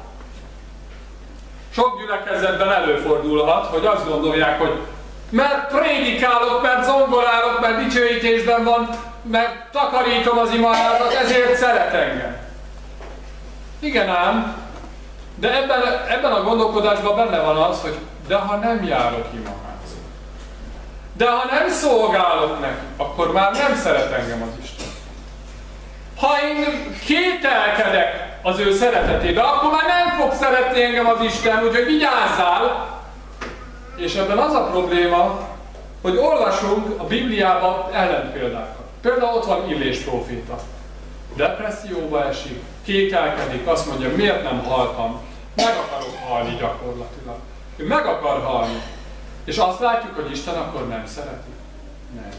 Sok gyülekezetben előfordulhat, hogy azt gondolják, hogy mert prédikálok, mert zongorálok, mert dicsőítésben van, mert takarítom az imaházat, ezért szeret engem. Igen ám, de ebben, ebben a gondolkodásban benne van az, hogy de ha nem járok imaházba, de ha nem szolgálok neki, akkor már nem szeret engem az Isten. Ha én kételkedek az ő szeretetébe, akkor már nem fog szeretni engem az Isten, úgyhogy vigyázzál. És ebben az a probléma, hogy olvasunk a Bibliában ellenpéldákat. Például ott van Illés próféta. Depresszióba esik, kételkedik, azt mondja, miért nem haltam? Meg akarok halni gyakorlatilag. Ő meg akar halni. És azt látjuk, hogy Isten akkor nem szereti? Nem.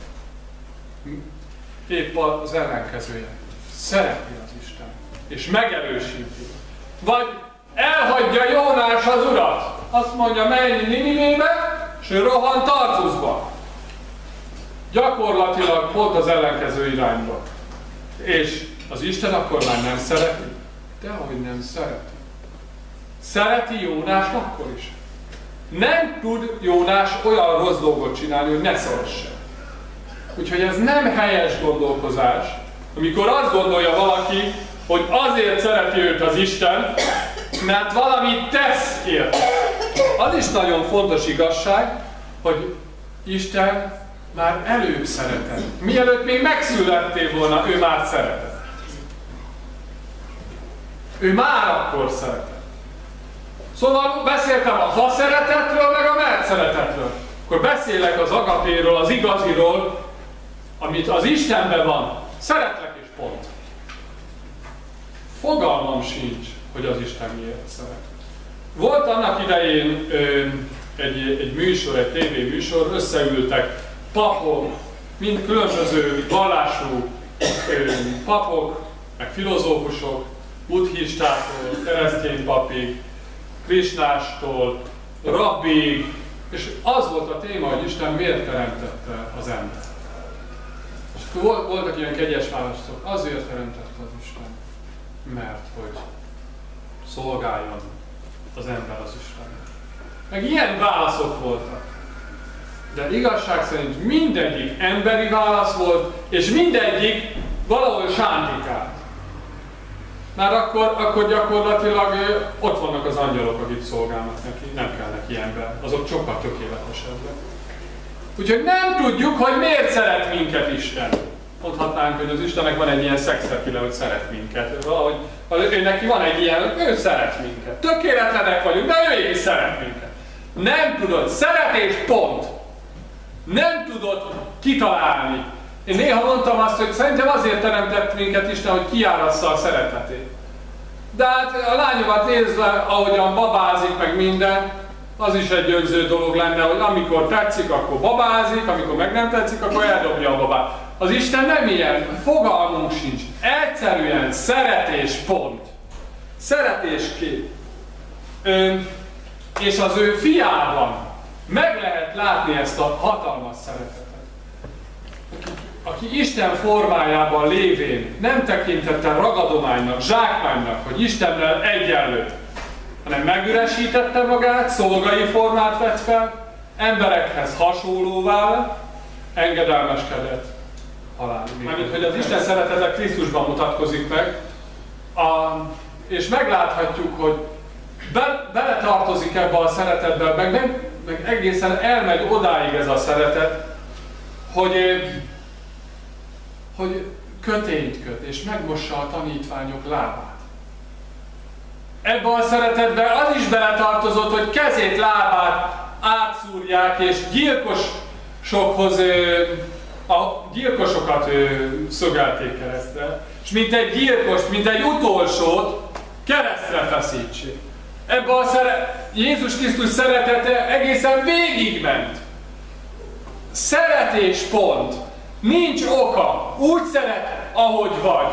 Épp az ellenkezője. Szereti az Isten. És megerősíti. Vagy elhagyja Jónás az Urat. Azt mondja, menj Ninivébe, és ő rohan Tarzuszba. Gyakorlatilag pont az ellenkező irányba. És az Isten akkor már nem szereti? Dehogy nem szereti. Szereti Jónást akkor is. Nem tud Jónás olyan rossz dolgot csinálni, hogy ne szeresse. Úgyhogy ez nem helyes gondolkozás, amikor azt gondolja valaki, hogy azért szereti őt az Isten, mert valamit tesz érte. Az is nagyon fontos igazság, hogy Isten már előbb szeretett. Mielőtt még megszülettél volna, ő már szeretett. Ő már akkor szeretett. Szóval beszéltem a ha szeretetről, meg a mert szeretetről. Akkor beszélek az agapéről, az igaziról, amit az Istenben van. Szeretlek és pont. Fogalmam sincs, hogy az Isten miért szeret. Volt annak idején ö, egy, egy műsor, egy tévéműsor, összeültek papok, mind különböző vallású ö, papok, meg filozófusok, buddhistáktól, keresztény papig, Krisnástól, rabbi, és az volt a téma, hogy Isten miért teremtette az embert. És akkor voltak ilyen kegyes választok, azért teremtette az Isten, mert hogy szolgáljon az ember az Istennek. Meg ilyen válaszok voltak. De igazság szerint mindegyik emberi válasz volt, és mindegyik valahol sántikált. Már akkor, akkor gyakorlatilag ott vannak az angyalok, akik szolgálnak neki, nem kell neki ember, azok sokkal tökéletesebbek. Úgyhogy nem tudjuk, hogy miért szeret minket Isten. Mondhatnánk, hogy az Istennek van egy ilyen szexappeal, hogy szeret minket. Valahogy, ő neki van egy ilyen, ő szeret minket. Tökéletlenek vagyunk, de ő is szeret minket. Nem tudod, szeretés pont. Nem tudod kitalálni. Én néha mondtam azt, hogy szerintem azért teremtett minket Isten, hogy kiárassza a szeretetét. De hát a lányomat nézve, ahogyan babázik meg minden, az is egy önző dolog lenne, hogy amikor tetszik, akkor babázik, amikor meg nem tetszik, akkor eldobja a babát. Az Isten nem ilyen, fogalmunk sincs. Egyszerűen szeretés pont. Szeretéskép. Ö, és az ő fiában meg lehet látni ezt a hatalmas szeretetet. Aki, aki Isten formájában lévén nem tekintette ragadománynak, zsákmánynak, hogy Istennel egyenlő, hanem megüresítette magát, szolgai formát vett fel, emberekhez hasonlóvá, engedelmeskedett halálig. Mármint, hogy az Isten szeretete Krisztusban mutatkozik meg, a, és megláthatjuk, hogy be, beletartozik ebbe a szeretetbe, meg, meg, meg egészen elmegy odáig ez a szeretet, hogy, hogy kötényt köt, és megmossa a tanítványok lábát. Ebbe a szeretetbe az is beletartozott, hogy kezét, lábát átszúrják, és gyilkosokhoz, a gyilkosokat szögelték keresztre, és mint egy gyilkost, mint egy utolsót keresztre feszítsék. Ebbe a szere... Jézus Krisztus szeretete egészen végigment. Szeretés pont. Nincs oka. Úgy szeret, ahogy vagy.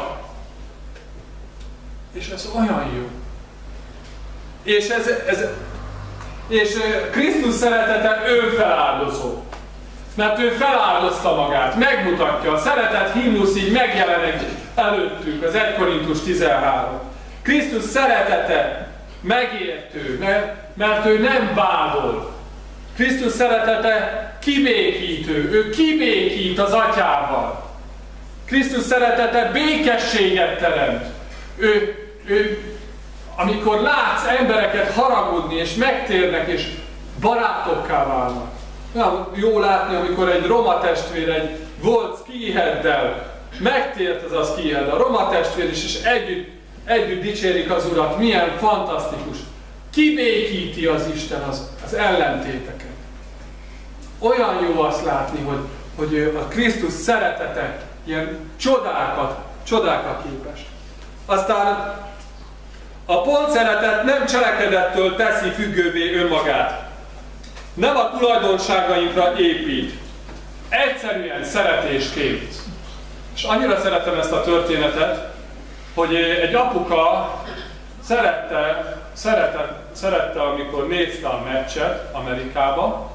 És ez olyan jó. És ez, ez és Krisztus szeretete önfeláldozó. Mert ő feláldozta magát, megmutatja, a szeretet himnusz így megjelenik előttünk, az egy Korintus tizenhárom. Krisztus szeretete megértő, mert, mert ő nem vádol. Krisztus szeretete kibékítő, ő kibékít az atyával. Krisztus szeretete békességet teremt. Ő, ő, amikor látsz embereket haragudni, és megtérnek, és barátokká válnak. Nem jó látni, amikor egy roma testvér, egy volt skiheaddel megtért ez a skihead, a roma testvér is, és együtt, együtt dicsérik az Urat, milyen fantasztikus. Kibékíti az Isten az, az ellentéteket. Olyan jó azt látni, hogy, hogy a Krisztus szeretete ilyen csodákat, csodákat képes. Aztán a pontszeretet nem cselekedettől teszi függővé önmagát. Nem a tulajdonságainkra épít. Egyszerűen szeretésként. És annyira szeretem ezt a történetet, hogy egy apuka szerette, szerette, szerette amikor nézte a meccset Amerikába,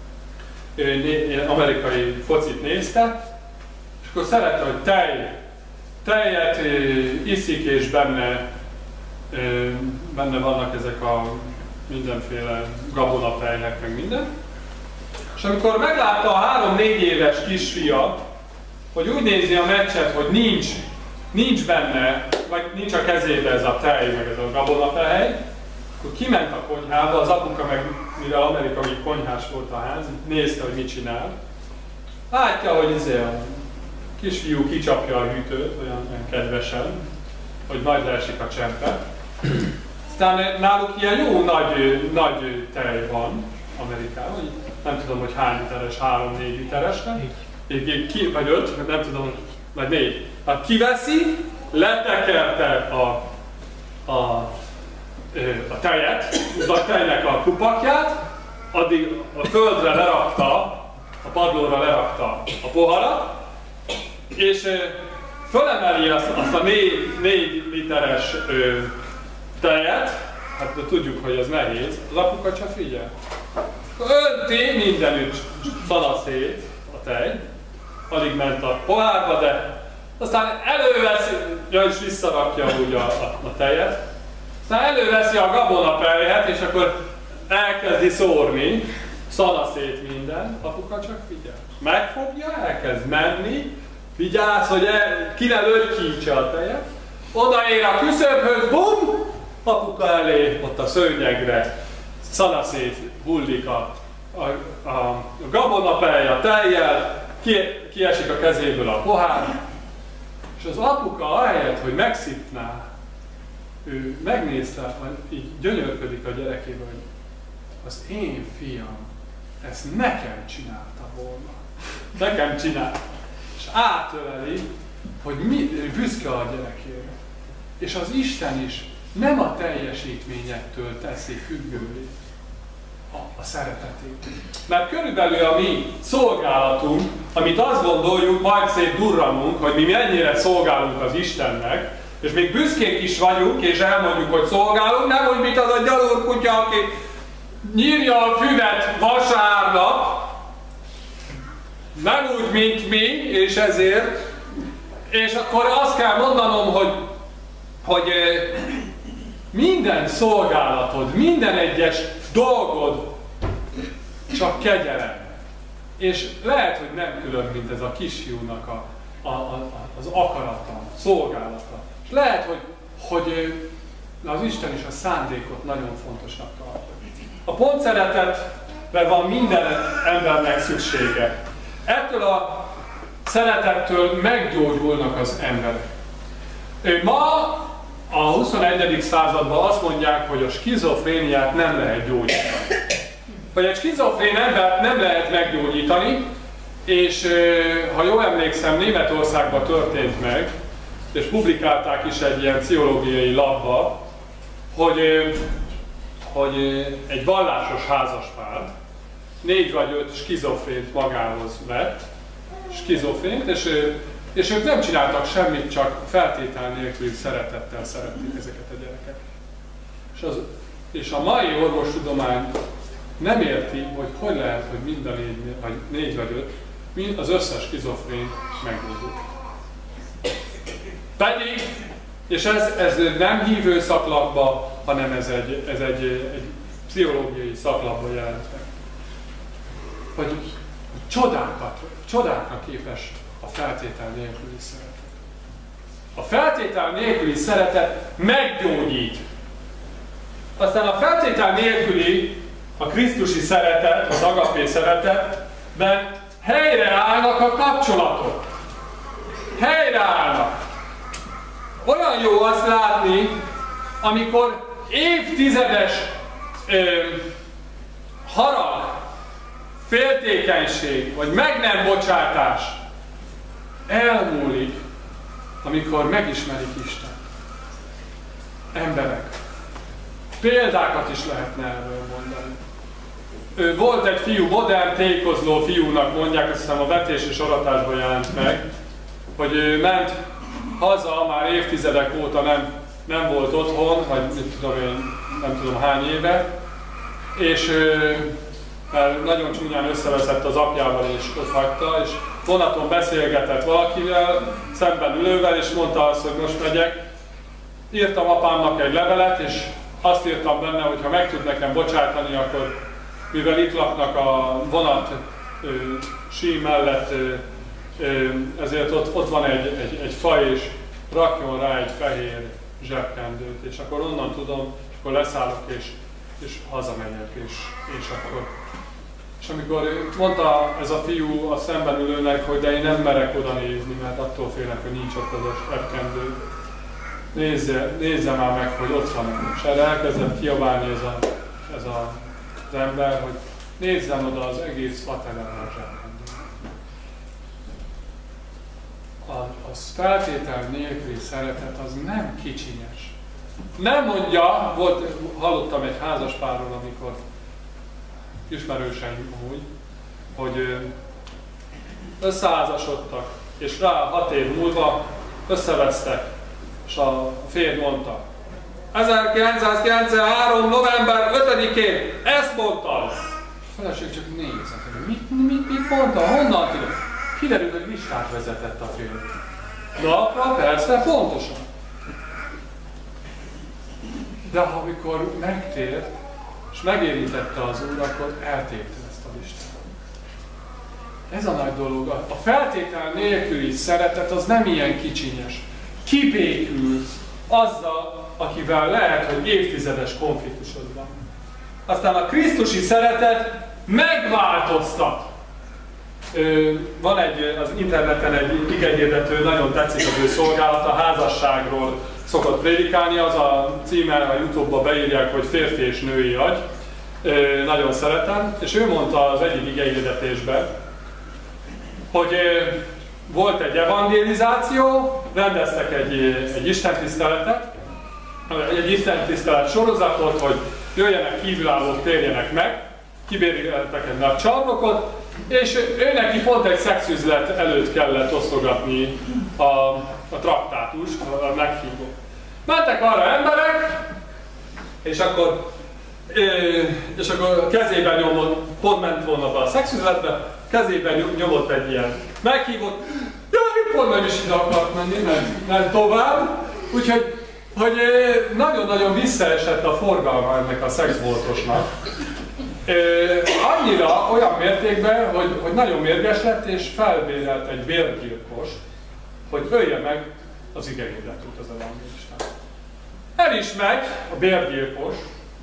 amerikai focit nézte, és akkor szerette, hogy tej, tejet iszik, és benne, benne vannak ezek a mindenféle gabonatejnek, meg minden. És amikor meglátta a három-négy éves kisfia, hogy úgy nézi a meccset, hogy nincs, nincs benne, vagy nincs a kezébe ez a tej, meg ez a gabonatej, akkor kiment a konyhába, az apuka meg, mivel amerikai konyhás volt a ház, nézte, hogy mit csinál. Látja, hogy izé a kisfiú kicsapja a hűtőt, olyan, olyan kedvesen, hogy majd leesik a csempe. Aztán náluk ilyen jó nagy, nagy tej van Amerikában, nem tudom, hogy hány literes, három-négy literesnek, ki, vagy öt, nem tudom, vagy négy. Hát kiveszi, letekerte a, a, a tejet, a tejnek a kupakját, addig a földre lerakta, a padlóra lerakta a poharat, és fölemeli azt, azt a négy, négy literes tejet, hát de tudjuk, hogy ez nehéz, az apuka csak figyel. Önti mindenütt szanaszét a tej, alig ment a pohárba, de aztán előveszi, ja, és visszarakja úgy a, a, a tejet, aztán előveszi a gabonapelyhet, és akkor elkezdi szórni, szanaszét minden, apuka csak figyel. Megfogja, elkezd menni, vigyázz, hogy el, ki ne lötyítse a tejet, odaér a küszöbhöz, bum, apuka elé, ott a szőnyegre, szanaszét hullik a, a, a gabonapely a tejjel, ki, kiesik a kezéből a pohár, és az apuka ahelyett, hogy megszipná, ő megnézte, hogy így gyönyörködik a gyerekével, hogy az én fiam ezt nekem csinálta volna. Nekem csinálta. És átöleli, hogy mi, büszke a gyerekére. És az Isten is nem a teljesítményektől teszi függővé a, a szeretetét. Mert körülbelül a mi szolgálatunk, amit azt gondoljuk, majd szép durranunk, hogy mi mennyire szolgálunk az Istennek, és még büszkék is vagyunk, és elmondjuk, hogy szolgálunk, nem úgy, mint az a gyalúrkutya, aki nyírja a füvet vasárnap, nem úgy, mint mi, és ezért, és akkor azt kell mondanom, hogy, hogy minden szolgálatod, minden egyes dolgod csak kegyelem. És lehet, hogy nem külön, mint ez a kisfiúnak a, a, a, az akarata, szolgálata. És lehet, hogy, hogy az Isten is a szándékot nagyon fontosnak tartja. A pontszeretetre van minden embernek szüksége. Ettől a szeretettől meggyógyulnak az emberek. Ma a huszonegyedik században azt mondják, hogy a skizofréniát nem lehet gyógyítani. Hogy egy skizofrén embert nem lehet meggyógyítani, és ha jól emlékszem, Németországban történt meg, és publikálták is egy ilyen pszichológiai labba, hogy, hogy egy vallásos házaspár négy vagy öt skizofrént magához vett, skizofrént, és, és ők nem csináltak semmit, csak feltétel nélküli szeretettel szerették ezeket a gyerekeket. És, az, és a mai orvostudomány nem érti, hogy hogy lehet, hogy mind a négy vagy, négy vagy öt, mind az összes skizofrén meggyógyult. Pedig, és ez, ez nem hívő szaklapba, hanem ez egy, ez egy, egy pszichológiai szaklapba jelent meg. Hogy, hogy csodákat, csodákra képes a feltétel nélküli szeretet. A feltétel nélküli szeretet meggyógyít. Aztán a feltétel nélküli, a krisztusi szeretet, az agapé szeretetben helyreállnak a kapcsolatok. Helyreállnak. Olyan jó azt látni, amikor évtizedes ö, harag, féltékenység, vagy meg nem bocsátás elmúlik, amikor megismerik Isten. Emberek. Példákat is lehetne erről mondani. Ő volt egy fiú, modern tékozló fiúnak mondják, azt hiszem a vetési soratásban jelent meg, hogy ő ment haza, már évtizedek óta nem, nem volt otthon, vagy mit tudom én, nem tudom hány éve, és mert nagyon csúnyán összeveszett az apjával, és ott hagyta, és vonaton beszélgetett valakivel, szemben ülővel, és mondta azt, hogy most megyek. Írtam apámnak egy levelet, és azt írtam benne, hogy ha meg tud nekem bocsátani, akkor mivel itt laknak a vonat ö, sí mellett, ö, ö, ezért ott, ott van egy, egy, egy fa, és rakjon rá egy fehér zsebkendőt, és akkor onnan tudom, és akkor leszállok, és, és hazamegyek, és, és akkor... És amikor mondta ez a fiú a szemben ülőnek, hogy de én nem merek oda nézni, mert attól félek, hogy nincs ott az a zsebkendő. Nézze, nézze már meg, hogy ott van. És erre elkezdett kiabálni ez, a, ez a, az ember, hogy nézzen oda az egész fatelen a zsebkendő. A, a feltétel nélküli szeretet az nem kicsinyes. Nem mondja, volt, hallottam egy házaspárról, amikor ismerőseim úgy, hogy összeházasodtak, és rá hat év múlva összevesztek, és a férj mondta, ezerkilencszázkilencvenhárom. november ötödikén ezt mondtad. A feleség csak nézett, hogy mit, mit, mit mondta, honnan tudod? Kiderült, hogy listát vezetett a film. Napra, persze, pontosan. De amikor megtért, és megérintette az Úr, akkor eltépte ezt a listát. Ez a nagy dolog. A feltétel nélküli szeretet az nem ilyen kicsinyes. Kibékülsz azzal, akivel lehet, hogy évtizedes konfliktusod van. Aztán a krisztusi szeretet megváltoztat. Van egy, az interneten egy igehirdető, nagyon tetszik az ő szolgálata, a házasságról szokott prédikálni, az a címe, a YouTube-ba beírják, hogy férfi és női agy. Nagyon szeretem, és ő mondta az egyik igehirdetésben, hogy volt egy evangelizáció, rendeztek egy, egy istentiszteletet, egy istentisztelet sorozatot, hogy jöjjenek kívülállók, térjenek meg, kibéreltek egy nagy csarnokot, és ő neki pont egy szexüzlet előtt kellett osztogatni a, a traktátust, a meghívót. Mentek arra emberek, és akkor, és akkor kezében nyomott, pont ment volna be a szexüzletbe, kezében nyomott egy ilyen meghívót, jaj, pont nem is ide akart menni, nem, nem tovább, úgyhogy hogy nagyon-nagyon visszaesett a forgalma ennek a szexboltosnak. Annyira, olyan mértékben, hogy, hogy nagyon mérges lett, és felbérelt egy bérgyilkost, hogy ölje meg az igehirdetőt, az evangélistát. El is megy a bérgyilkos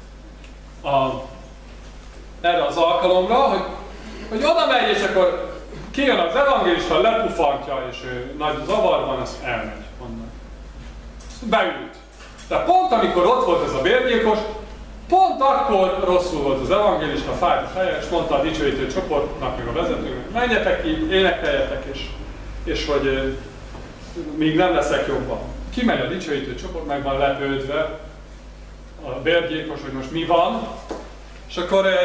a, erre az alkalomra, hogy, hogy oda megy, és akkor kijön az evangélista, lepufantja, és ő nagy zavarban, azt elmegy onnan. Beült. De pont amikor ott volt ez a bérgyilkos, pont akkor rosszul volt az evangélista, fájt a feje, és mondta a dicsőítő csoportnak, meg a vezetőnek, menjetek ki, énekeljetek, és, és hogy e, míg nem leszek jobban. Kimegy a dicsőítő csoport, meg van lepődve a bérgyilkos, hogy most mi van, és akkor e,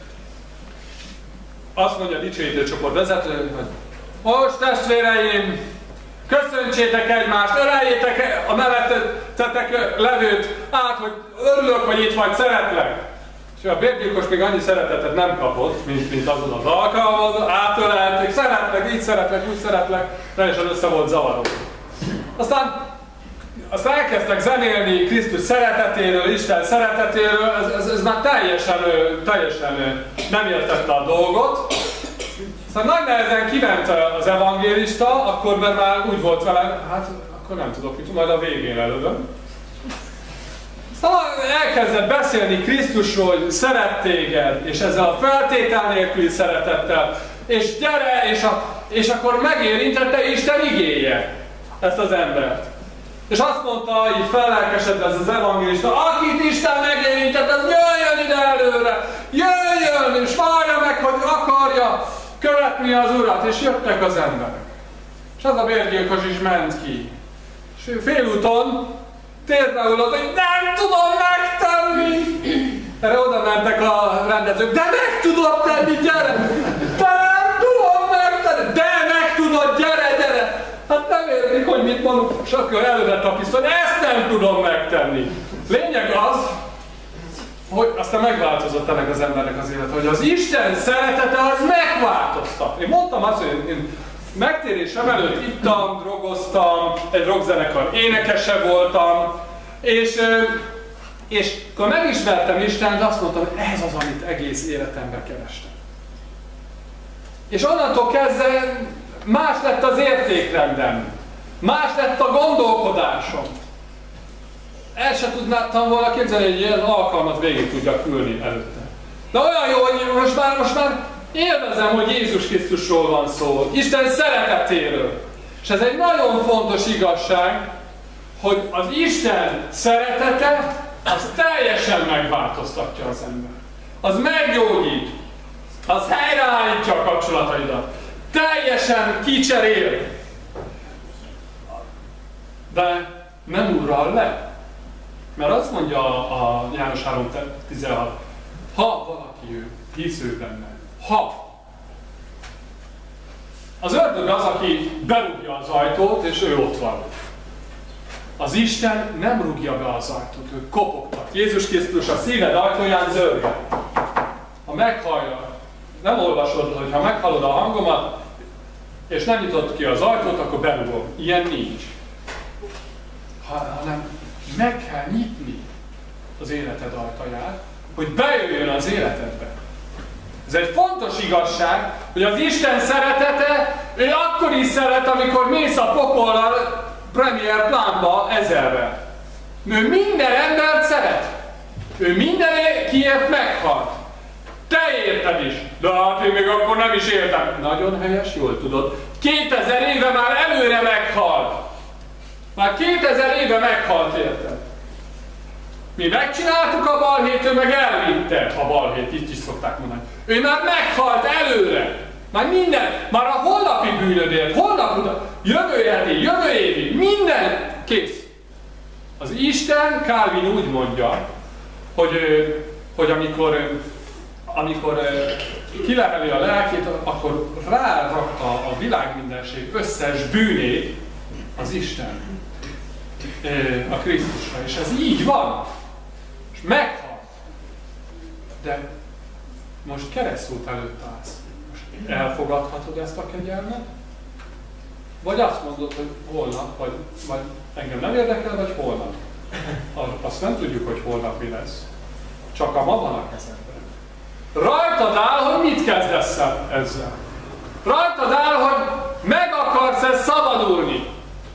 azt mondja a dicsőítő csoport vezető, hogy most testvéreim, köszöntsétek egymást, öleljétek a mellettetek levőt át, hogy örülök, hogy itt vagy, szeretlek. És a bérgyilkos még annyi szeretetet nem kapott, mint, mint azon az alkalmon, átölelték, szeretlek, így szeretlek, úgy szeretlek, teljesen össze volt zavarodva. Aztán, aztán elkezdtek zenélni Krisztus szeretetéről, Isten szeretetéről, ez, ez, ez már teljesen, teljesen nem értette a dolgot. Aztán nagy nehezen kiment az evangélista, akkor mert már úgy volt vele, hát akkor nem tudok, mit majd a végén előbb. Aztán elkezdett beszélni Krisztusról, hogy szeret téged, és ezzel a feltétel nélküli szeretettel, és gyere, és, a, és akkor megérintette Isten igéje ezt az embert. És azt mondta, így fellelkesedve ez az evangélista, akit Isten megérintett, az jöjjön ide előre, jöjjön, és várja meg, hogy akarja követni az Urat, és jöttek az emberek. És az a bérgyilkos is ment ki. És félúton térdre hullott, hogy nem tudom megtenni. Erre oda mentek a rendezők, de meg tudod tenni, gyere! De nem tudom megtenni! De meg tudod, gyere, gyere! Hát nem értik, hogy mit mondunk, és akkor előre tapisztol, hogy ezt nem tudom megtenni. Lényeg az, hogy aztán megváltozott ennek az embernek az élete, hogy az Isten szeretete az megváltoztat. Én mondtam azt, hogy én megtérésem előtt ittam, drogoztam, egy rockzenekar énekese voltam, és, és akkor megismertem Istent, azt mondtam, hogy ez az, amit egész életemben kerestem. És onnantól kezdve más lett az értékrendem, más lett a gondolkodásom. El se tudnám volna képzelni, hogy ilyen alkalmat végig tudjak ülni előtte. De olyan jó, hogy most már, most már élvezem, hogy Jézus Krisztusról van szó, Isten szeretetéről. És ez egy nagyon fontos igazság, hogy az Isten szeretete, az teljesen megváltoztatja az ember. Az meggyógyít, az helyreállítja a kapcsolataidat. Teljesen kicserél. De nem urral le. Mert azt mondja a János három tizenhat, ha valaki ő, hisz ő benne, ha. Az ördög az, aki berúgja az ajtót, és ő ott van. Az Isten nem rúgja be az ajtót, ő kopogtat. Jézus Krisztus a szíved ajtóján zörget. Ha meghallja, nem olvasod, hogy ha meghallod a hangomat, és nem nyitott ki az ajtót, akkor berúgom. Ilyen nincs. Ha, hanem meg kell nyitni az életed ajtaját, hogy bejöjjön az életedbe. Ez egy fontos igazság, hogy az Isten szeretete, ő akkor is szeret, amikor mész a pokollal Premier plánba ezerrel. Ő minden embert szeret. Ő mindenkiért meghalt. Te érted is. De hát én még akkor nem is értem. Nagyon helyes, jól tudod. kétezer éve már előre meghalt. Már kétezer éve meghalt, érted? Mi megcsináltuk a balhét, ő meg elvitte a balhét, így is szokták mondani. Ő már meghalt előre. Már minden, már a holnapi bűnödért, holnap, jövő heti, jövő évi, minden kész. Az Isten, Calvin úgy mondja, hogy, hogy amikor, amikor kileheli a lelkét, akkor rárakta a világ mindenség összes bűnét az Isten a Krisztusra. És ez így van. És meghalt. De most keresztút előtt állsz. Most elfogadhatod ezt a kegyelmet? Vagy azt mondod, hogy holnap, vagy, vagy engem nem érdekel, vagy holnap? Azt nem tudjuk, hogy holnap mi lesz. Csak a ma van a kezedben. Rajtad áll, hogy mit kezdesz ezzel. Rajtad áll, hogy meg akarsz-e szabadulni.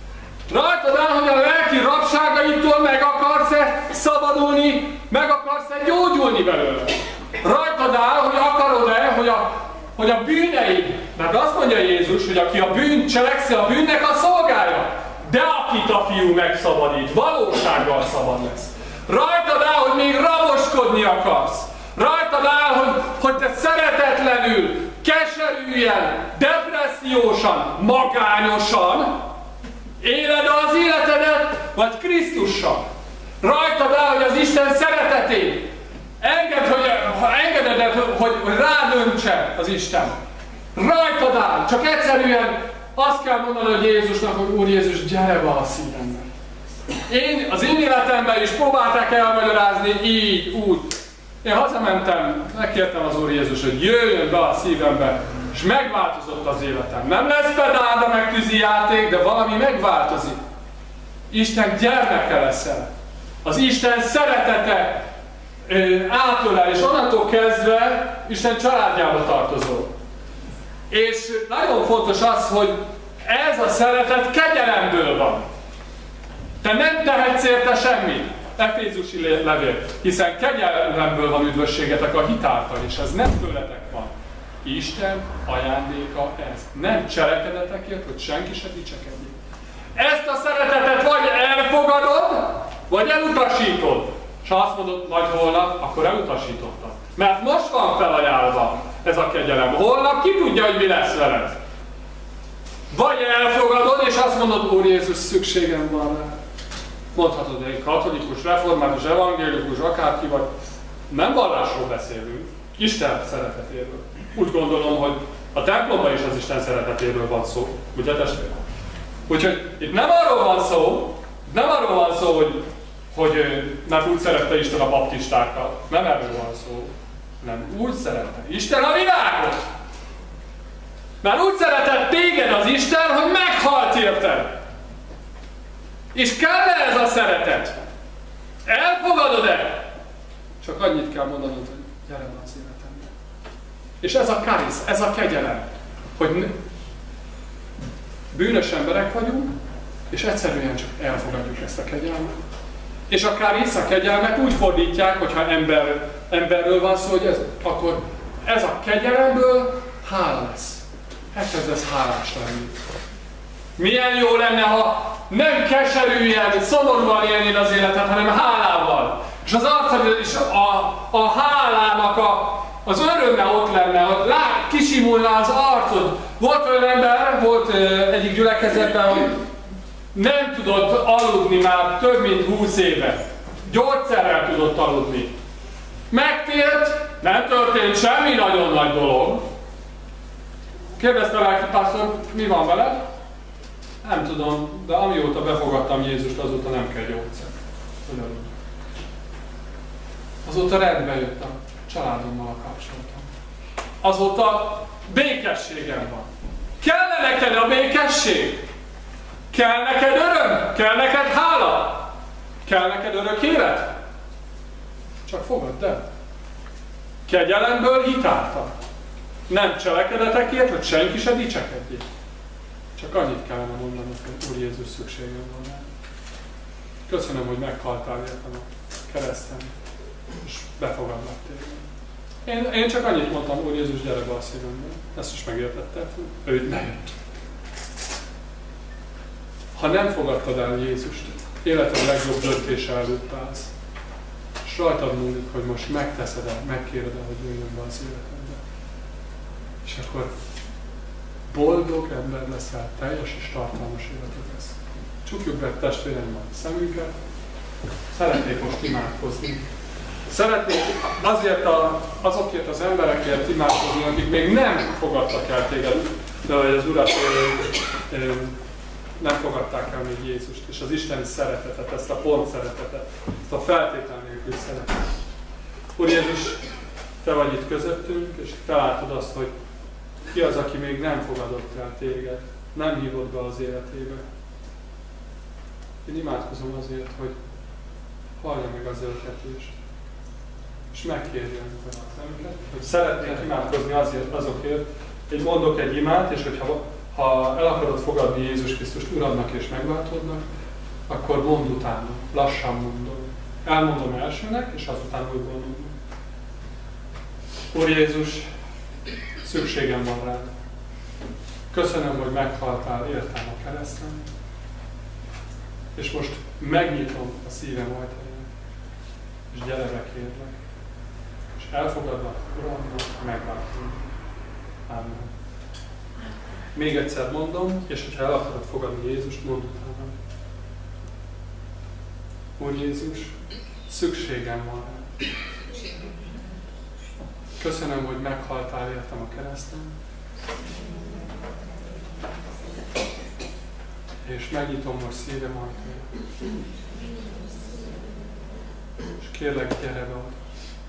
Rajtad áll, hogy a lelki rabságaitól meg akarsz-e szabadulni, meg akarsz-e gyógyulni belőle. Rajtad áll, hogy akarod-e, hogy a, hogy a bűneid, mert azt mondja Jézus, hogy aki a bűn cselekszi, a bűnnek a szolgája. De akit a fiú megszabadít, valósággal szabad lesz. Rajtad áll, hogy még raboskodni akarsz. Rajtad áll, hogy, hogy te szeretetlenül, keserűen, depressziósan, magányosan éled az életedet, vagy Krisztussal. Rajtad áll, hogy az Isten szeretetét enged, hogy, ha engeded, hogy, hogy rádöntse az Isten. Rajtad áll, csak egyszerűen azt kell mondani, hogy Jézusnak, hogy Úr Jézus, gyere be a szívembe. Én, az én életemben is próbálták elmagyarázni így, úgy. Én hazamentem, megkértem az Úr Jézus, hogy jöjjön be a szívembe, és megváltozott az életem. Nem lesz pedálda meg tűzi játék, de valami megváltozik. Isten gyermeke leszel. Az Isten szeretete átölel, és onnantól kezdve Isten családjába tartozol. És nagyon fontos az, hogy ez a szeretet kegyelemből van. Te nem tehetsz érte semmit. Efézusi levél. Hiszen kegyelemből van üdvösségetek a hit által, és ez nem tőletek van. Isten ajándéka ez. Nem cselekedetekért, hogy senki se dicsekedjék. Ezt a szeretetet vagy elfogadod, vagy elutasítod. És ha azt mondod, majd holnap, akkor elutasítottad. Mert most van felajánlva ez a kegyelem. Holnap ki tudja, hogy mi lesz veled. Vagy elfogadod, és azt mondod, Úr Jézus, szükségem van rá. Mondhatod, hogy katolikus, református, evangélikus, akárki vagy. Nem vallásról beszélünk, Isten szeretetéről. Úgy gondolom, hogy a templomban is az Isten szeretetéről van szó. Ugye testvérek? Úgyhogy itt nem arról van szó, nem arról van szó, hogy, hogy mert úgy szerette Isten a baptistákat. Nem erről van szó. Nem, úgy szerette Isten a világot. Mert úgy szeretett téged az Isten, hogy meghalt érted. És kell ez a szeretet? Elfogadod-e? Csak annyit kell mondanod, hogy gyere be az életembe. És ez a karisz, ez a kegyelem, hogy bűnös emberek vagyunk, és egyszerűen csak elfogadjuk ezt a kegyelmet. És a karisz, a kegyelmet úgy fordítják, hogyha ember, emberről van szó, hogy ez, akkor ez a kegyelemből hála lesz. Elkezdesz hálás lenni. Milyen jó lenne, ha nem keserűen, szomorúan élnéd az életet, hanem hálával. És az arcod és a, a hálának a, az öröme ott lenne, hogy lát, kisimulna az arcod. Volt olyan ember, volt uh, egyik gyülekezetben, hogy nem tudott aludni már több mint húsz éve. Gyógyszerrel tudott aludni. Megtért, nem történt semmi nagyon nagy dolog. Kérdezte a lelkipásztor, mi van veled? Nem tudom, de amióta befogadtam Jézust, azóta nem kell gyógyszer. Ugyanúgy. Azóta rendbe jött a családommal a kapcsolatom. Azóta békességem van. Kell neked a békesség? Kell neked öröm? Kell neked hála? Kell neked örök élet? Csak fogadd el. Kegyelemből hitáltal. Nem cselekedetekért, hogy senki se dicsekedjék. Csak annyit kellene mondanom, hogy Úr Jézus, szükségem van rá. Köszönöm, hogy meghaltál értem a kereszten, és befogadlak téged. Én, én csak annyit mondtam, Úr Jézus, gyere be a szívembe. Ezt is megértetted, ő bejött. Ha nem fogadtad el Jézust, életed legjobb döntése előtt állsz, és rajtad múlik, hogy most megteszed el, megkéred el, hogy jöjjön be az életedbe. És akkor boldog ember leszel, teljes és tartalmas életed lesz. Csukjuk be testvérem a szemünket. Szeretnék most imádkozni. Szeretnék azért a, azokért az emberekért imádkozni, akik még nem fogadtak el téged, de hogy az Urat nem fogadták el még Jézust, és az isteni szeretetet, ezt a pont szeretetet, ezt a feltétel nélkül szeretetet. Úr Jézus, te vagy itt közöttünk, és te látod azt, hogy ki az, aki még nem fogadott el téged, nem hívod be az életébe. Én imádkozom azért, hogy hallja meg az öltetést, és megkérjen a szemünket, hogy szeretnék imádkozni azért, azokért, hogy mondok egy imát, és hogyha ha el akarod fogadni Jézus Krisztust Uradnak és megváltódnak, akkor mondd utána, lassan mondom. Elmondom elsőnek, és azután úgy mondom. Úr Jézus, szükségem van rád. Köszönöm, hogy meghaltál, értem a kereszten, és most megnyitom a szívem ajtaját, és gyere be, kérlek, és elfogadlak Uramnak, megváltódnak. Amen. Még egyszer mondom, és hogyha el akarod fogadni Jézust, mondd utána. Úr Jézus, szükségem van rá. Köszönöm, hogy meghaltál értem a kereszten. És megnyitom most szívem ajtaját. És kérlek, gyere be oda.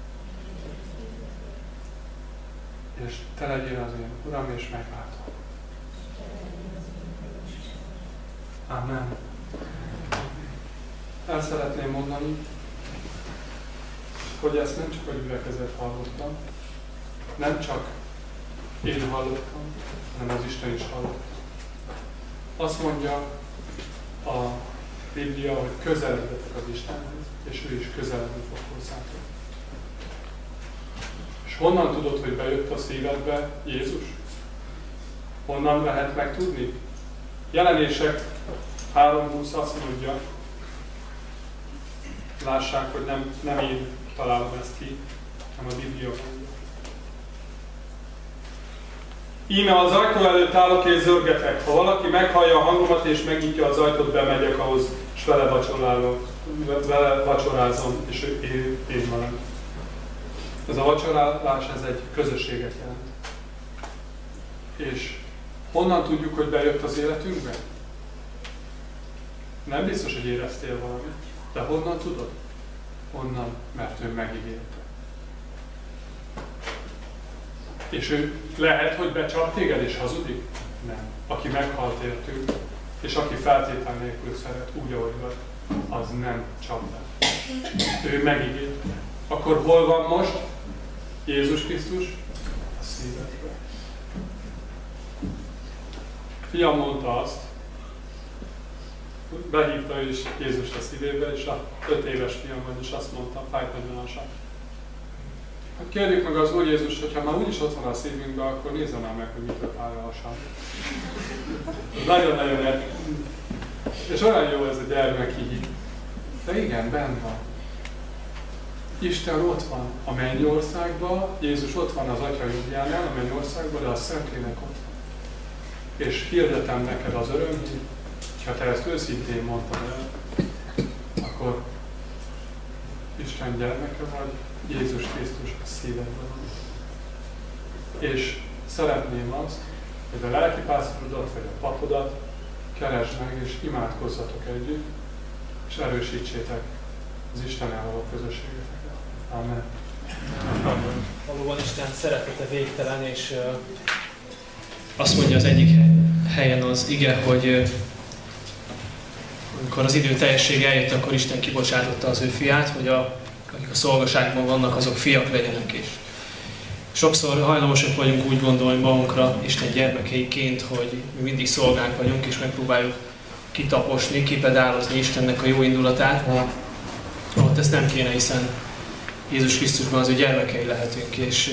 És te legyél az én Uram, és megváltom. Amen. El szeretném mondani, hogy ezt nem csak a gyülekezet hallottam, nem csak én hallottam, hanem az Isten is hallotta. Azt mondja a Biblia, hogy közeledjetek az Istenhez, és ő is közeledni fog hozzátok. És honnan tudod, hogy bejött a szívedbe Jézus? Honnan lehet megtudni? Jelenések három húsz azt mondja, lássák, hogy nem, nem én találom ezt ki, hanem a Biblia mondja. Íme az ajtó előtt állok és zörgetek. Ha valaki meghallja a hangomat és megnyitja az ajtót, bemegyek ahhoz, és vele vacsorálok, vele vacsorázom, és én, én velem. Ez a vacsorálás, ez egy közösséget jelent. És honnan tudjuk, hogy bejött az életünkbe? Nem biztos, hogy éreztél valamit. De honnan tudod? Honnan, mert ő megígérte. És ő lehet, hogy becsap téged és hazudik? Nem. Aki meghalt értünk, és aki feltétel nélkül szeret úgy, ahogy vagy, az nem csap be. Ő megígérte. Akkor hol van most Jézus Krisztus? A szívedben. Fiam mondta azt, behívta is Jézust a szívébe, és a öt éves fiamban is azt mondta, fájt nagyon a zsák. Hát kérjük meg az Úr Jézus, hogyha már úgyis ott van a szívünkben, akkor nézze már meg, hogy mitől fájja a zsák. Nagyon-nagyon el... És olyan jó ez a gyermeki hit. De igen, benn van. Isten ott van a mennyországban, Jézus ott van az Atya jobbjánál, a mennyországban, de a Szentlélek ott van. És hirdetem neked az örömhírt, ha te ezt őszintén mondtad el, akkor Isten gyermeke vagy, Jézus Krisztus a szívedben van. És szeretném azt, hogy a lelkipásztorodat vagy a papodat keresd meg és imádkozzatok együtt, és erősítsétek az Istennel való közösségeteket. Amen. Amen. Valóban Isten szeretete végtelen, és uh, azt mondja az egyik helyen az ige, hogy uh, amikor az idő teljessége eljött, akkor Isten kibocsátotta az ő fiát, hogy a, akik a szolgaságban vannak, azok fiak legyenek is. Sokszor hajlamosak vagyunk úgy gondolni magunkra Isten gyermekeiként, hogy mi mindig szolgánk vagyunk, és megpróbáljuk kitaposni, kipedálozni Istennek a jó indulatát. Ott ezt nem kéne, hiszen Jézus Krisztusban az ő gyermekei lehetünk, és,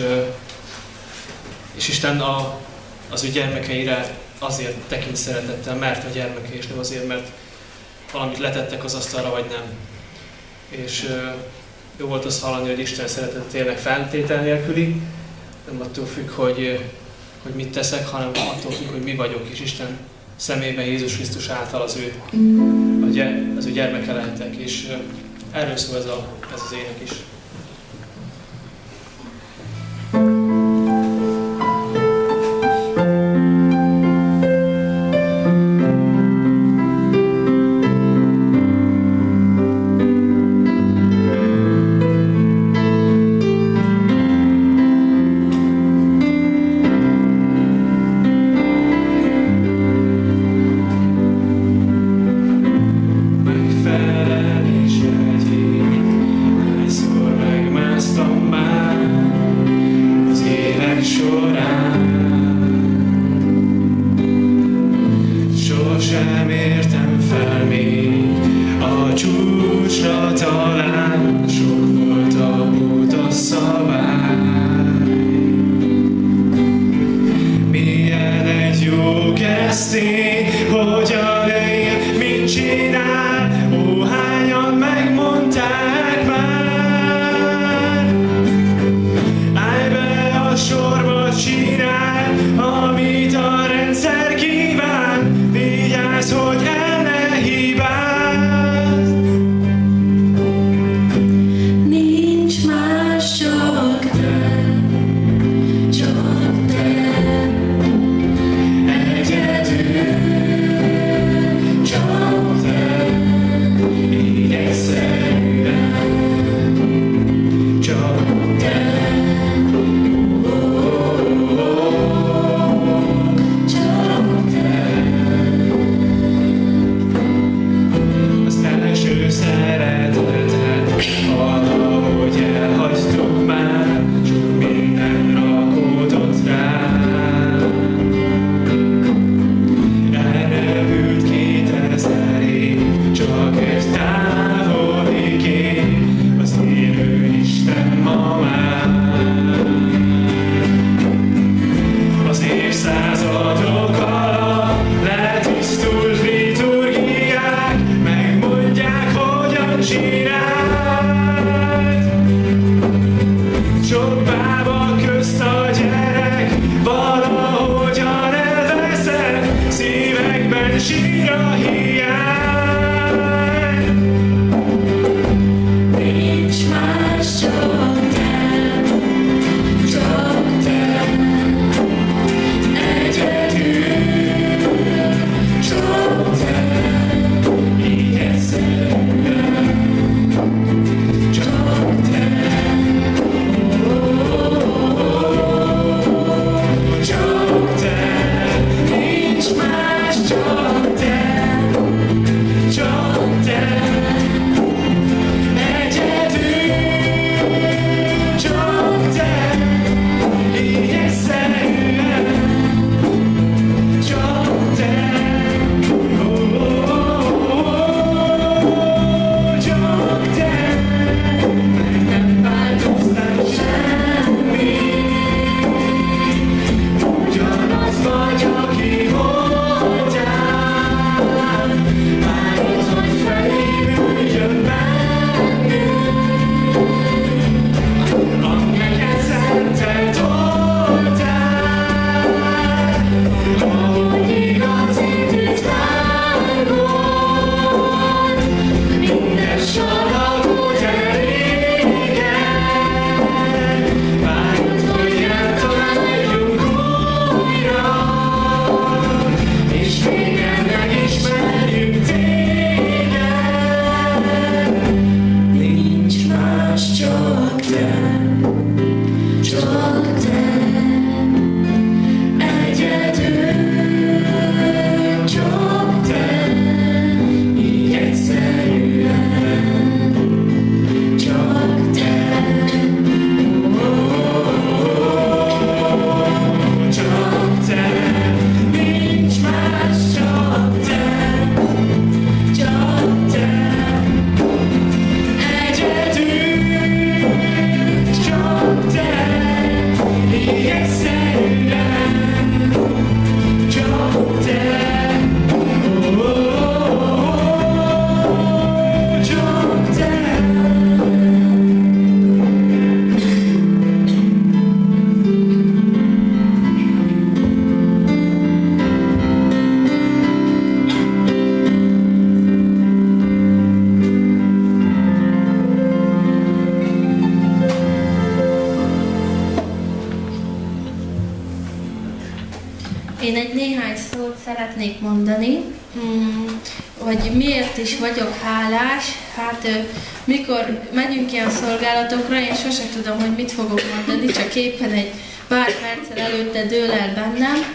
és Isten a, az ő gyermekeire azért tekint szeretettel, mert a gyermeke, és nem azért, mert valamit letettek az asztalra, vagy nem. És jó volt azt hallani, hogy Isten szeretete tényleg feltétel nélküli, nem attól függ, hogy, hogy mit teszek, hanem attól függ, hogy mi vagyok, és Isten szemében Jézus Krisztus által az ő, az ő gyermeke lehetek, és erről szól ez, a, ez az ének is. Csak te, nincs más, csak te. szeretnék mondani, hogy miért is vagyok hálás. Hát mikor megyünk ilyen szolgálatokra, én sose tudom, hogy mit fogok mondani, csak éppen egy pár perccel előtte dől el bennem.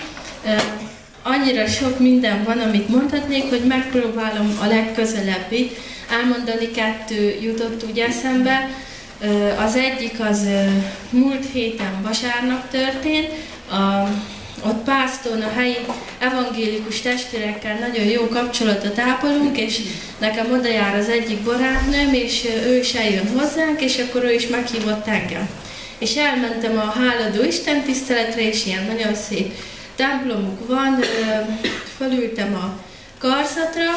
Annyira sok minden van, amit mondhatnék, hogy megpróbálom a legközelebbit. Elmondani kettő jutott úgy eszembe. Az egyik az múlt héten vasárnap történt. A, ott Pásztón a helyi evangélikus testvérekkel nagyon jó kapcsolatot ápolunk, és nekem oda jár az egyik barátnőm, és ő is eljön hozzánk, és akkor ő is meghívott engem. És elmentem a háladó Isten tiszteletre, és ilyen nagyon szép templomuk van, fölültem a karzatra,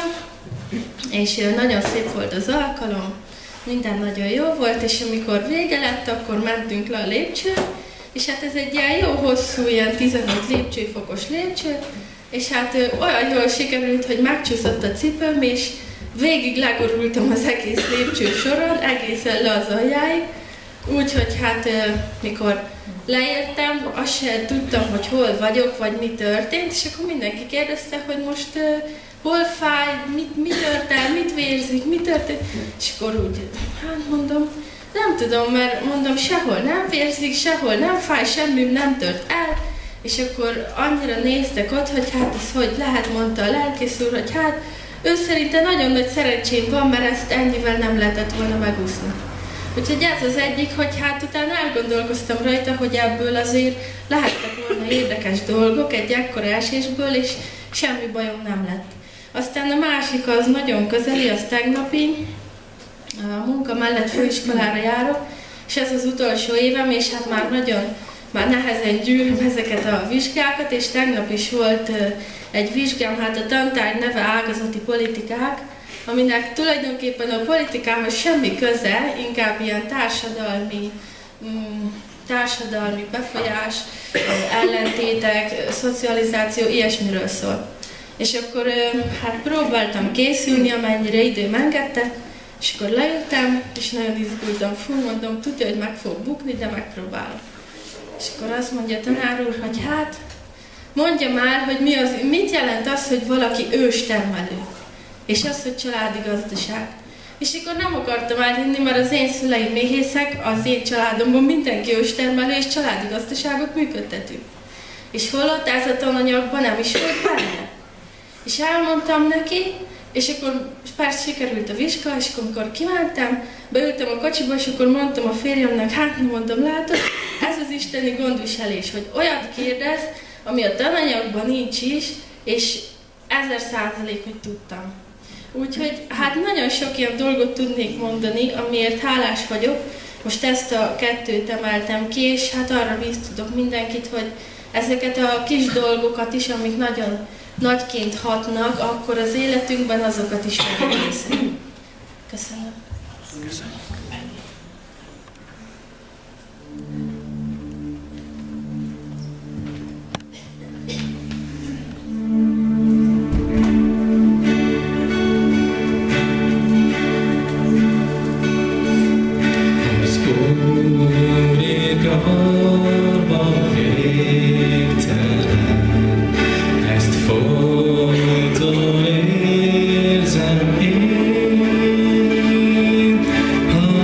és nagyon szép volt az alkalom, minden nagyon jó volt, és amikor vége lett, akkor mentünk le a lépcsőn, és hát ez egy ilyen jó hosszú, ilyen tizenöt lépcsőfokos lépcső, és hát olyan jól sikerült, hogy megcsúszott a cipőm, és végig legorultam az egész lépcső soron, egészen le az aljáig, úgyhogy hát mikor leértem, azt sem tudtam, hogy hol vagyok, vagy mi történt, és akkor mindenki kérdezte, hogy most uh, hol fáj, mit, mi történt, mit vérzik, mi történt, és akkor úgy, hát mondom, nem tudom, mert mondom, sehol nem vérzik, sehol nem fáj, semmi nem tört el, és akkor annyira néztek ott, hogy hát ez hogy lehet, mondta a lelkész úr, hogy hát ő szerinte nagyon nagy szerencsém van, mert ezt ennyivel nem lehetett volna megúszni. Úgyhogy ez az egyik, hogy hát utána elgondolkoztam rajta, hogy ebből azért lehettek volna érdekes dolgok egy ekkora esésből, és semmi bajom nem lett. Aztán a másik az nagyon közeli, az tegnapi. A munka mellett főiskolára járok, és ez az utolsó évem, és hát már nagyon, már nehezen gyűröm ezeket a vizsgákat, és tegnap is volt egy vizsgám, hát a tantárgy neve ágazati politikák, aminek tulajdonképpen a politikához semmi köze, inkább ilyen társadalmi, mm, társadalmi befolyás, ellentétek, szocializáció, ilyesmiről szól. És akkor hát próbáltam készülni, amennyire időm engedte, és akkor leültem, és nagyon izgultam, fú, mondom, tudja, hogy meg fog bukni, de megpróbálom. És akkor azt mondja a tanár úr, hogy hát, mondja már, hogy mi az, mit jelent az, hogy valaki őstermelő. És az, hogy családi gazdaság. És akkor nem akartam elhinni, mert az én szüleim méhészek, az én családomban mindenki őstermelő és családi gazdaságot működtetünk. És holott ez a tananyagban nem is volt benne. És elmondtam neki, és akkor persze sikerült a vizsga, és akkor, amikor kimentem, beültem a kocsiba, és akkor mondtam a férjemnek, hát mondom, látod, ez az isteni gondviselés, hogy olyat kérdez, ami a tananyagban nincs is, és ezer százalék, hogy tudtam. Úgyhogy hát nagyon sok ilyen dolgot tudnék mondani, amiért hálás vagyok. Most ezt a kettőt emeltem ki, és hát arra bíztatok mindenkit, hogy ezeket a kis dolgokat is, amik nagyon nagyként hatnak, akkor az életünkben azokat is megnézni. Köszönöm. Köszönöm. Érzem én, ha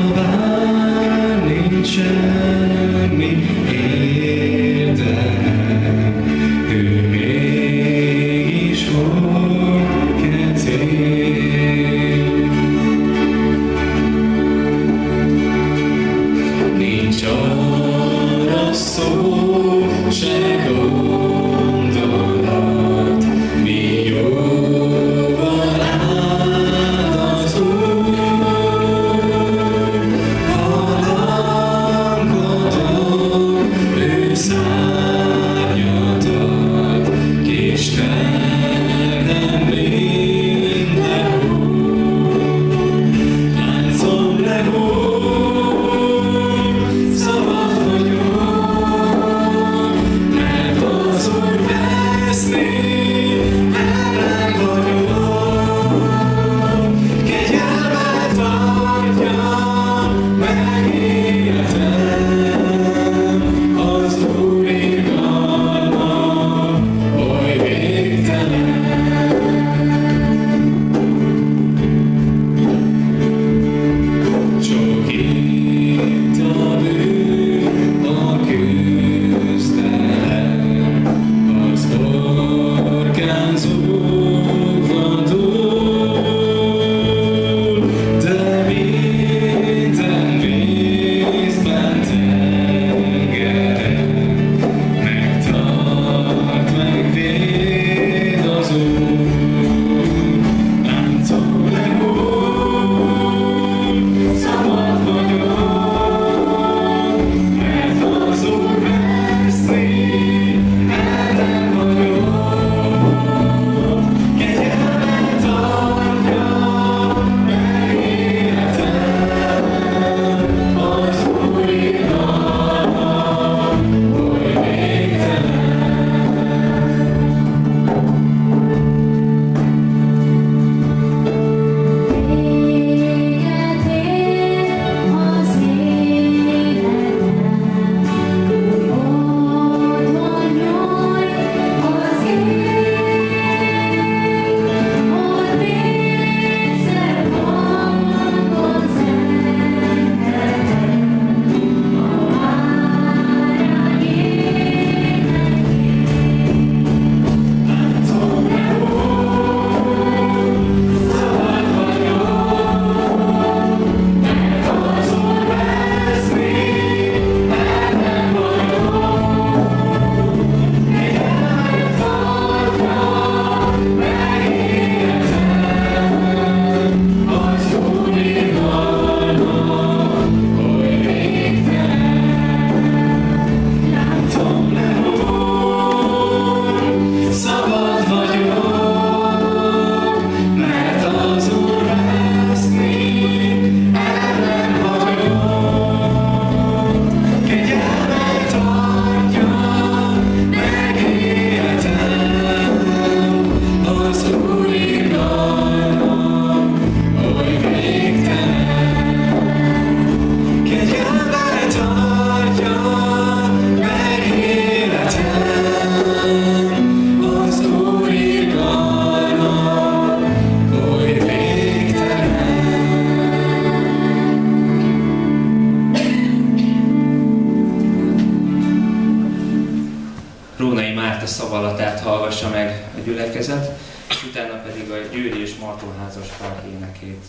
a gyülekezet, és utána pedig a Győri és Marton házaspár énekét.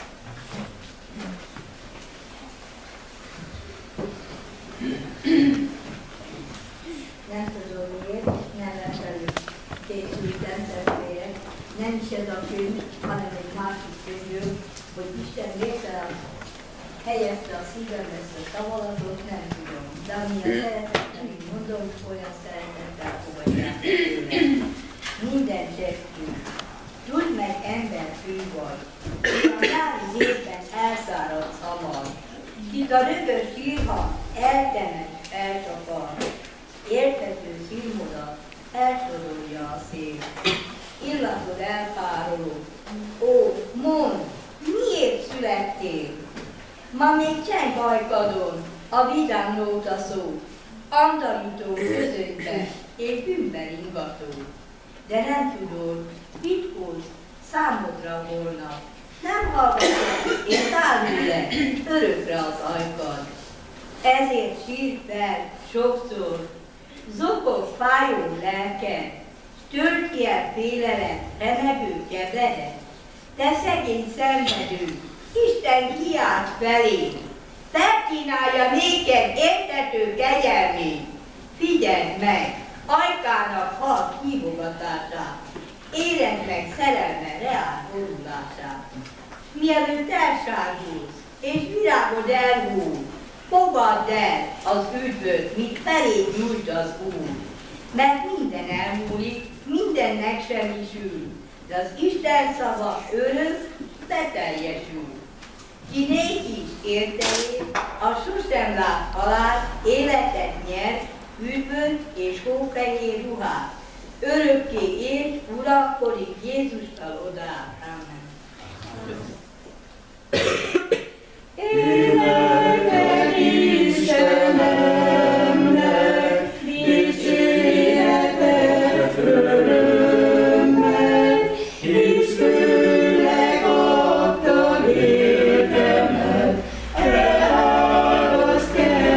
Nem tudom miért, nem ezelőtt készültem testvérek, nem is ez a könyv, hanem egy másik könyv, hogy Isten végtelen helyezte a szívembe ezt a tavalatot, nem tudom. De ami a szeretettel így mondom, olyan szeretettel fogadják tőle. Minden testünk. Tudd meg, ember fű vagy. A nyári hétben elszáradsz hamar. Kit a rögös sírha eltemet, elcsapar. Értető színmodat elsodorja a szél. Illatod elpároló. Ó, mondd, miért születtél? Ma még cseng ajkadon a vidám nóta szó, andalító közönyben és bűnben ingató. De nem tudod, titkod számodra volna, nem hallgatod és tárul le örökre az ajkad. Ezért sírt fel sokszor, zokog fájó lelked, tölt ki el félelem, remegő kebledet. Te szegény szenvedő, Isten kiált felé, felkínálja néked értető kegyelmét. Figyeld meg, ajkának halk hívogatását, éred meg szerelme reál borulását. Mielőtt elsárgulsz, és virágod elhúl, fogadd el az üdvöt, mint feléd nyújt az Úr. Mert minden elmúlik, minden megsemmisül, de az Isten szava örök, beteljesül. Ki néki értelé, a sosem lát halált, életet nyer, üdvöt és hófehér ruhát. Örökké élt, uralkodik Jézussal odaát. Amen. Énekel Istenemnek, dicséretet örömmel, hisz tőle kaptam érdemet, te áldozz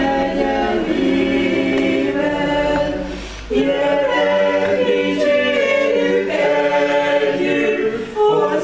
kegyelmével. Jöjjön, dicsérjük együtt,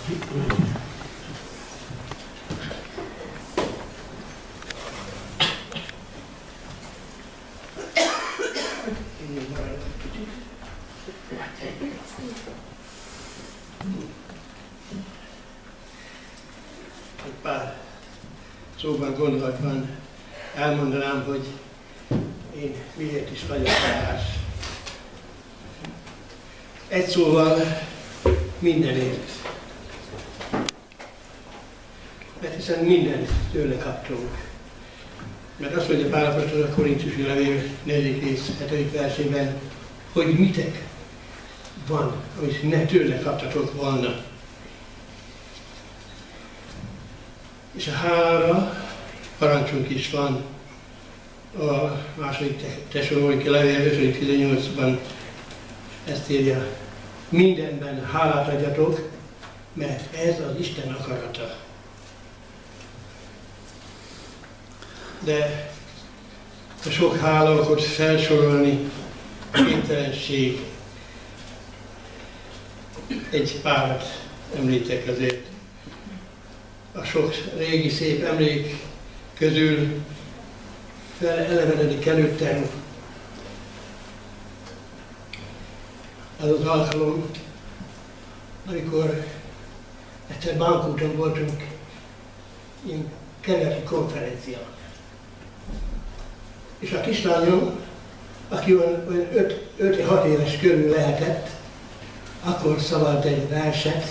Pár szóban, gondolatban elmondanám, hogy én miért is vagyok hálás. Egy szóval mindenért. Mert hiszen mindent tőle kaptunk. Mert azt mondja Pál apostol a Korintusi levél negyedik rész hetedik versében, hogy mitek van, amit ne tőle kaptatok volna. És a hálára parancsunk is van a második Tesaloniki levél ötödik tizennyolcban, ezt írja: mindenben hálát adjatok, mert ez az Isten akarata. De a sok hálókot felsorolni képtelenség. Egy párat említek azért. A sok régi szép emlék közül felelevenedik előttem az az alkalom, amikor egyszer Bankúton voltunk, ilyen keleti konferencia. És a kislányom, aki olyan öt-hat éves körül lehetett, akkor szavalt egy verset,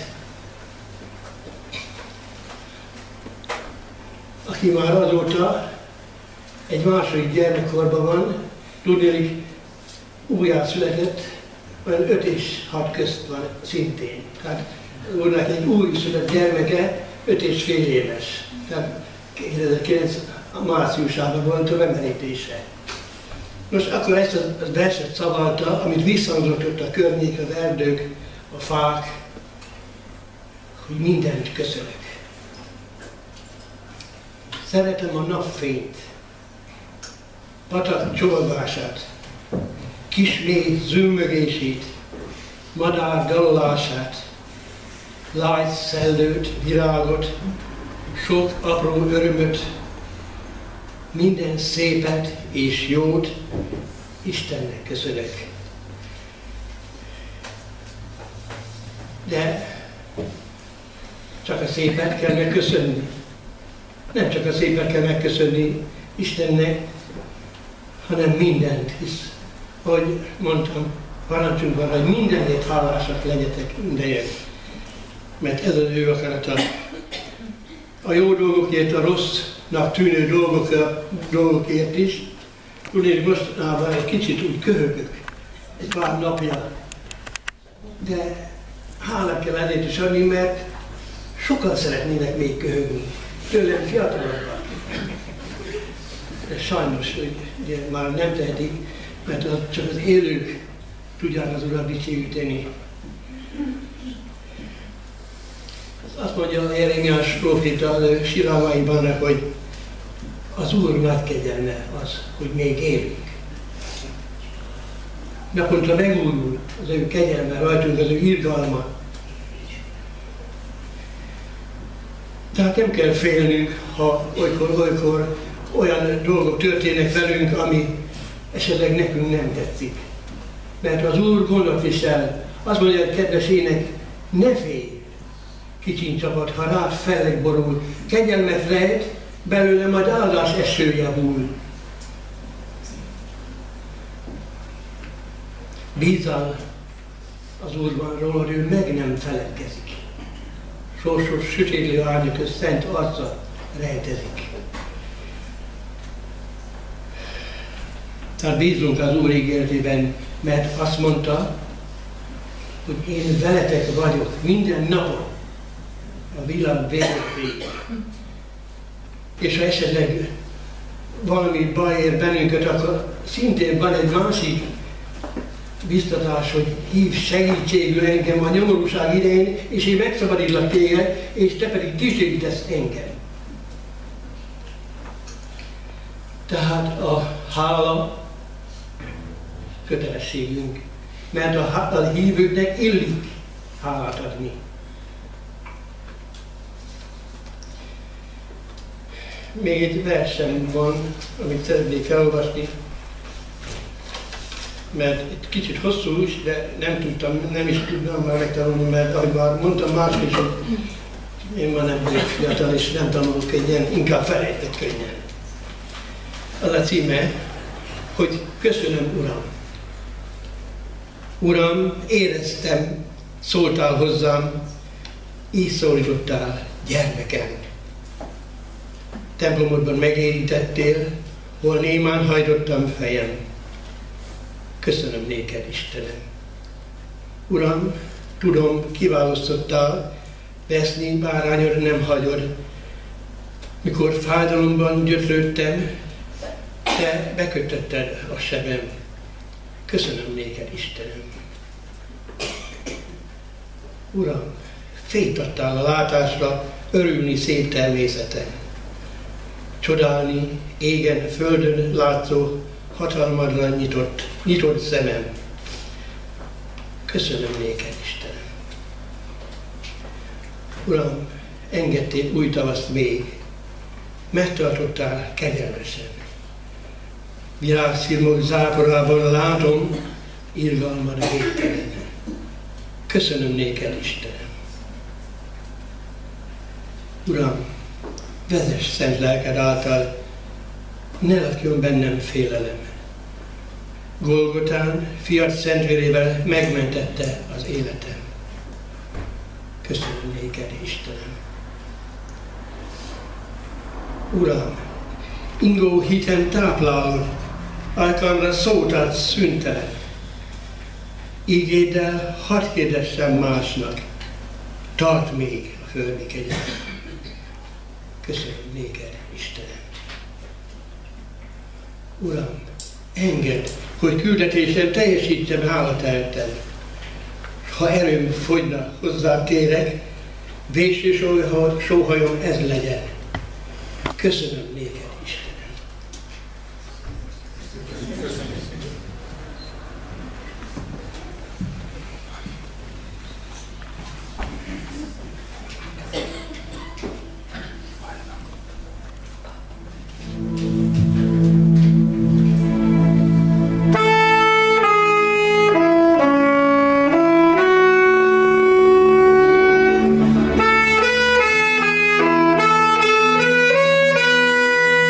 aki már azóta egy második gyermekkorban van, tudnélik, újjászületett, olyan öt és hat közt van szintén. Tehát úrnak egy újszülött gyermeke, öt és fél éves. Tehát kétezer-kilenc márciusában volt a bemerítése. Most akkor ezt a verset szavalta, amit visszhangzott ott a környék, az erdők, a fák, hogy mindent köszönök. Szeretem a napfényt, patak csorgását, kis mély zümmögését, madár dalolását, lágy szellőt, virágot, sok apró örömöt, minden szépet és jót Istennek köszönök. De csak a szépet kell megköszönni. Nem csak a szépet kell megköszönni Istennek, hanem mindent, hisz, ahogy mondtam, parancsunkban, hogy mindenért hálásak legyetek mindenért. Mert ez az ő akarata. A jó dolgokért, a rossznak tűnő dolgokért, dolgokért is. Tudnék, mostanában egy kicsit úgy köhögök, egy pár napja. De hálát kell ezért is adni, mert sokan szeretnének még köhögni. Tőlem fiatalokban. De sajnos, hogy ugye, már nem tehetik, mert az, csak az élők tudják az Urat dicsőíteni. Azt mondja Jeremiás próféta a síralmaiban, hogy az Úr nagy kegyelme az, hogy még élünk. Naponta megújul az ő kegyelme, rajtunk az ő irgalma. Tehát nem kell félnünk, ha olykor, olykor olyan dolgok történnek velünk, ami esetleg nekünk nem tetszik. Mert az Úr gondot visel. Azt mondja, hogy kedves ének, ne félj, kicsin csapat, ha rád felleg borul, kegyelmet rejt, belőle majd áldás esője hull. Bízzál az Úrban, rólad, ő meg nem feledkezik. Sorsos, sötétlő árnyékos szent arca rejtezik. Tehát bízunk az Úr ígéretében, mert azt mondta, hogy én veletek vagyok minden napon a világ végéig. És ha esetleg valami baj ér bennünket, akkor szintén van egy másik biztatás, hogy hív segítségül engem a nyomorúság idején, és én megszabadítlak téged, és te pedig dicsőítesz engem. Tehát a hála kötelességünk, mert a, a hívőknek illik hálát adni. még egy versem van, amit szeretnék felolvasni, mert egy kicsit hosszú is, de nem tudtam, nem is tudnám már megtanulni, mert ahogy már mondtam mások is, hogy én már nem vagyok fiatal, és nem tanulok könnyen, inkább felejtek könnyen. Az a címe, hogy köszönöm, Uram. Uram, éreztem, szóltál hozzám, így szólítottál, gyermekem. Templomodban megérítettél, hol némán hajtottam fejem. Köszönöm néked, Istenem. Uram, tudom, kiválasztottál, veszni bárányod nem hagyod. Mikor fájdalomban gyötrődtem, te bekötötted a sebem. Köszönöm néked, Istenem. Uram, fényt adtál a látásra, örülni szép természeten. Csodálni égen, földön látszó hatalmadra nyitott, nyitott szemem. Köszönöm néked, Istenem. Uram, engedtél új tavaszt még, megtartottál kegyelmesen. Virágszirmok záporában látom, irgalmad végtelen. Köszönöm néked, Istenem. Uram, vezess szent lelked által, ne lakjon bennem félelem. Golgotán fiat szentvérével megmentette az életem. Köszönöm néked, Istenem. Uram, ingó hitem táplálod, alkalomra szót adsz szüntelen. Ígéddel hadd hirdessem másnak, tart még a földi kegyelem. Köszönöm néked, Istenem. Uram, engedd, hogy küldetésem teljesítsem hálatelten. Ha erőm fogyna, hozzá térek, végső sóhajom ez legyen. Köszönöm néked, Istenem. Thank you.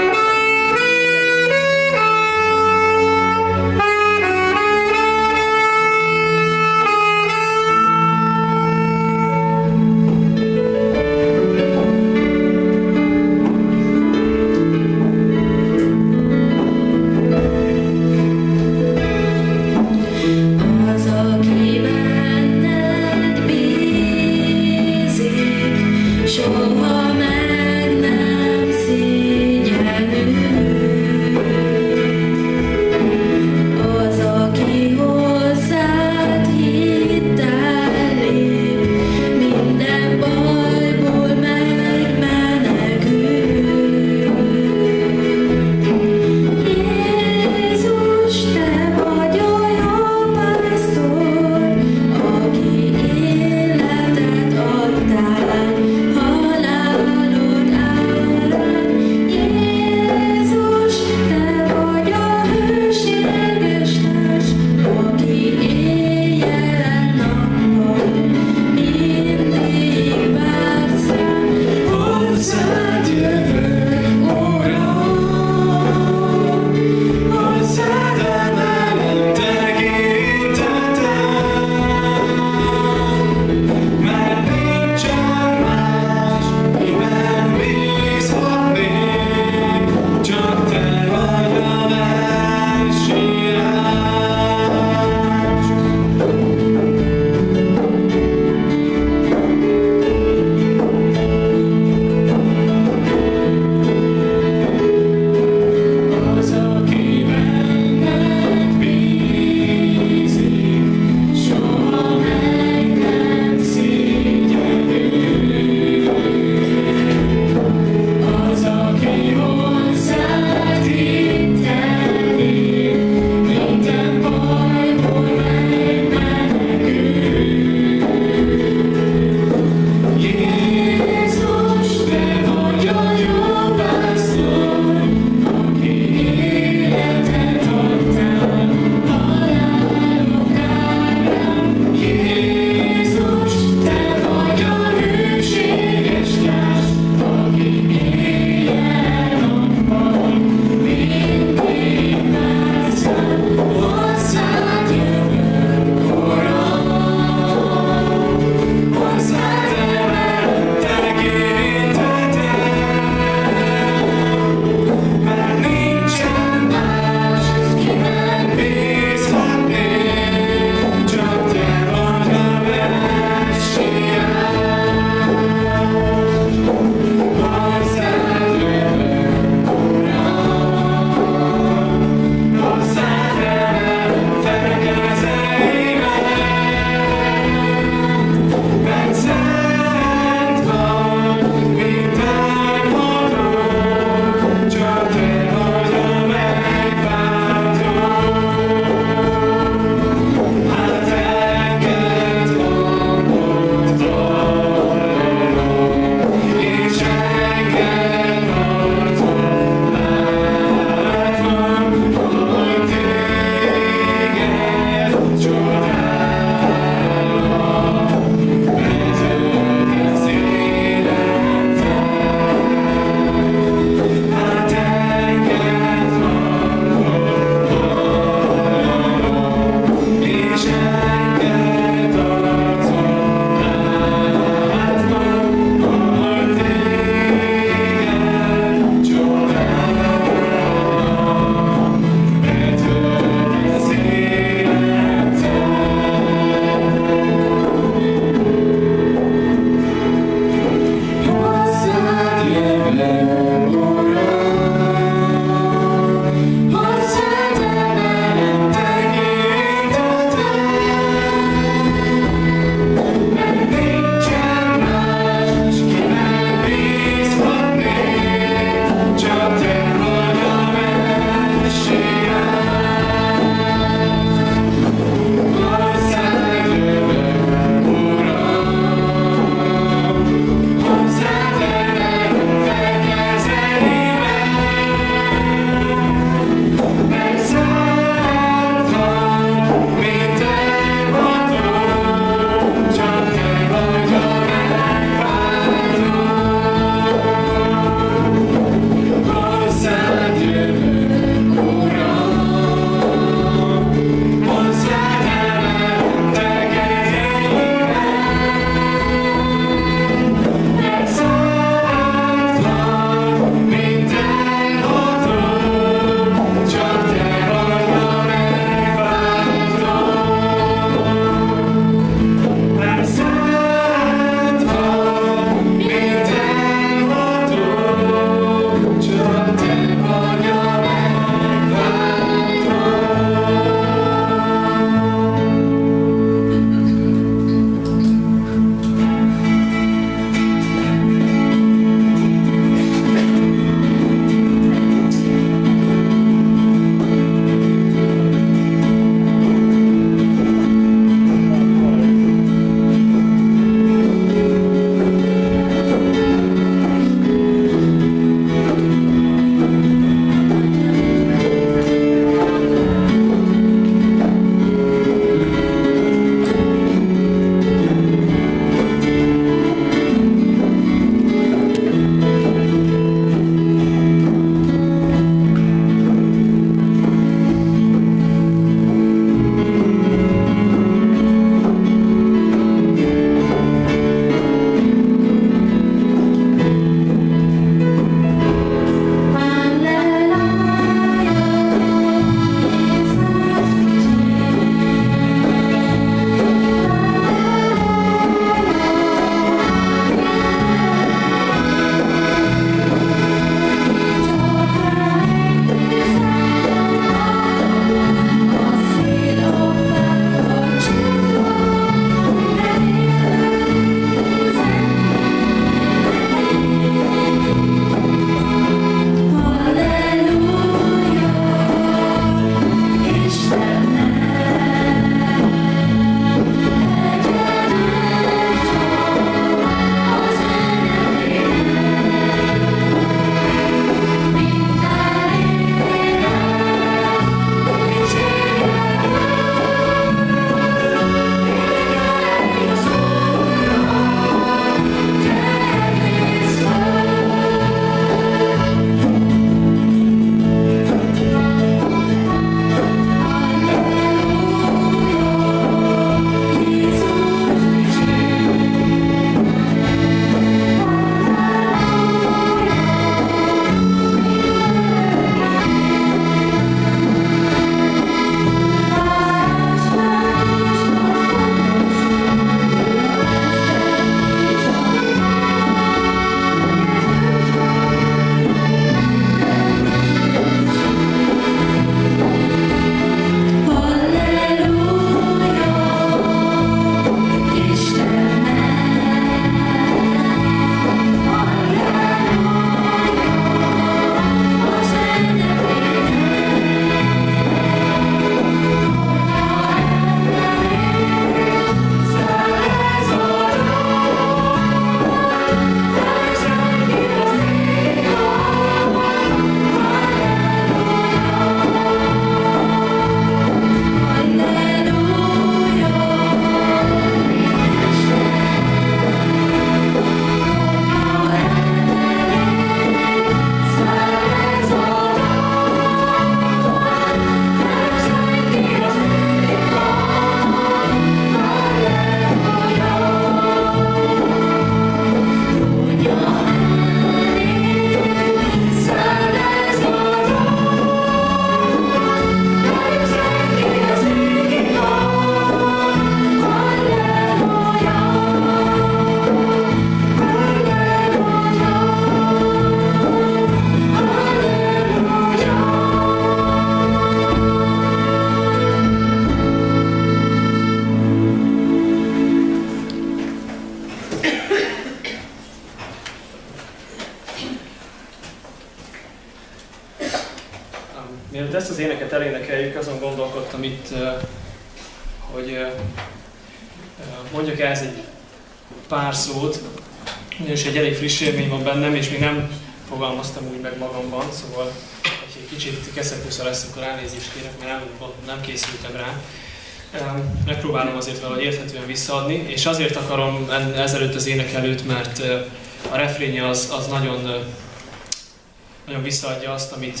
az éneket elénekeljük, azon gondolkodtam itt, hogy mondjak ehhez egy pár szót, ugyanis egy elég friss élmény van bennem, és még nem fogalmaztam úgy meg magamban, szóval egy kicsit keszetősza lesz, akkor elnézést kérek, mert nem, nem készültem rá. Megpróbálom azért valahogy érthetően visszaadni, és azért akarom ezelőtt az ének előtt, mert a refrénje az, az nagyon, nagyon visszaadja azt, amit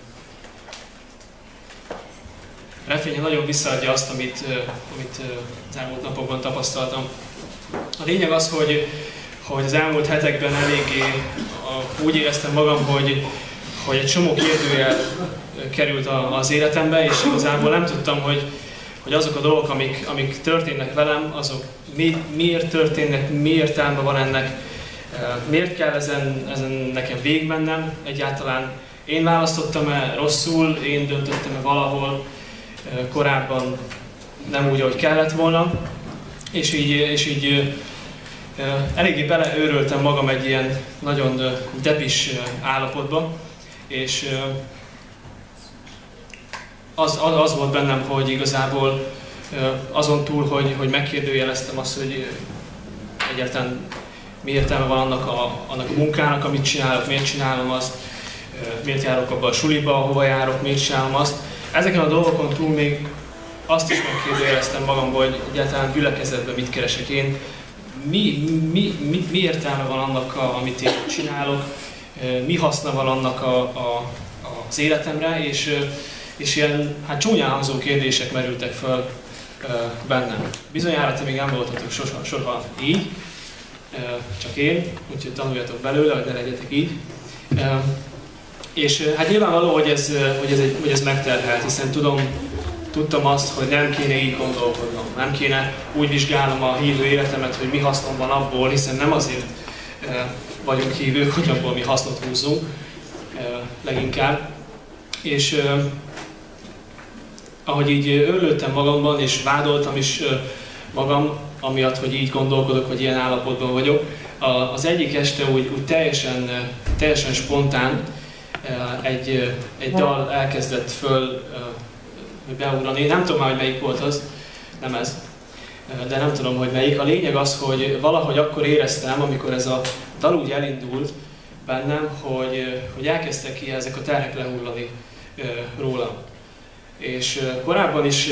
a refrénje nagyon visszaadja azt, amit, amit az elmúlt napokban tapasztaltam. A lényeg az, hogy, hogy az elmúlt hetekben eléggé úgy éreztem magam, hogy, hogy egy csomó kérdőjel került az életembe, és igazából nem tudtam, hogy, hogy azok a dolgok, amik, amik történnek velem, azok mi, miért történnek, mi értelme van ennek, miért kell ezen, ezen nekem végigmennem egyáltalán. Én választottam-e rosszul, én döntöttem-e valahol korábban nem úgy, ahogy kellett volna, és így, és így eléggé beleőröltem magam egy ilyen nagyon depis állapotba, és az, az volt bennem, hogy igazából azon túl, hogy, hogy megkérdőjeleztem azt, hogy egyáltalán mi értelme van annak a, annak a munkának, amit csinálok, miért csinálom azt, miért járok abba a suliba, hova járok, miért csinálom azt. Ezeken a dolgokon túl még azt is megkérdőjeleztem magamból, hogy egyáltalán gyülekezetben mit keresek én, mi, mi, mi, mi értelme van annak, a, amit én csinálok, mi haszna van annak a, a, az életemre, és, és ilyen hát csúnyán hangzó kérdések merültek fel bennem. Bizonyára ti még nem voltatok soha, soha így, csak én, úgyhogy tanuljatok belőle, hogy ne legyetek így. És hát nyilvánvaló, hogy ez, hogy ez, egy, hogy ez megterhelt, hiszen tudom, tudtam azt, hogy nem kéne így gondolkodnom, nem kéne úgy vizsgálnom a hívő életemet, hogy mi hasznom van abból, hiszen nem azért vagyunk hívők, hogy abból mi hasznot húzzunk leginkább. És ahogy így örlődtem magamban, és vádoltam is magam, amiatt, hogy így gondolkodok, hogy ilyen állapotban vagyok, az egyik este úgy, úgy teljesen, teljesen spontán egy, egy dal elkezdett föl beugrani. Nem tudom már, hogy melyik volt az, nem ez, de nem tudom, hogy melyik. A lényeg az, hogy valahogy akkor éreztem, amikor ez a dal úgy elindult bennem, hogy, hogy elkezdtek ki ezek a terhek lehullani rólam. És korábban is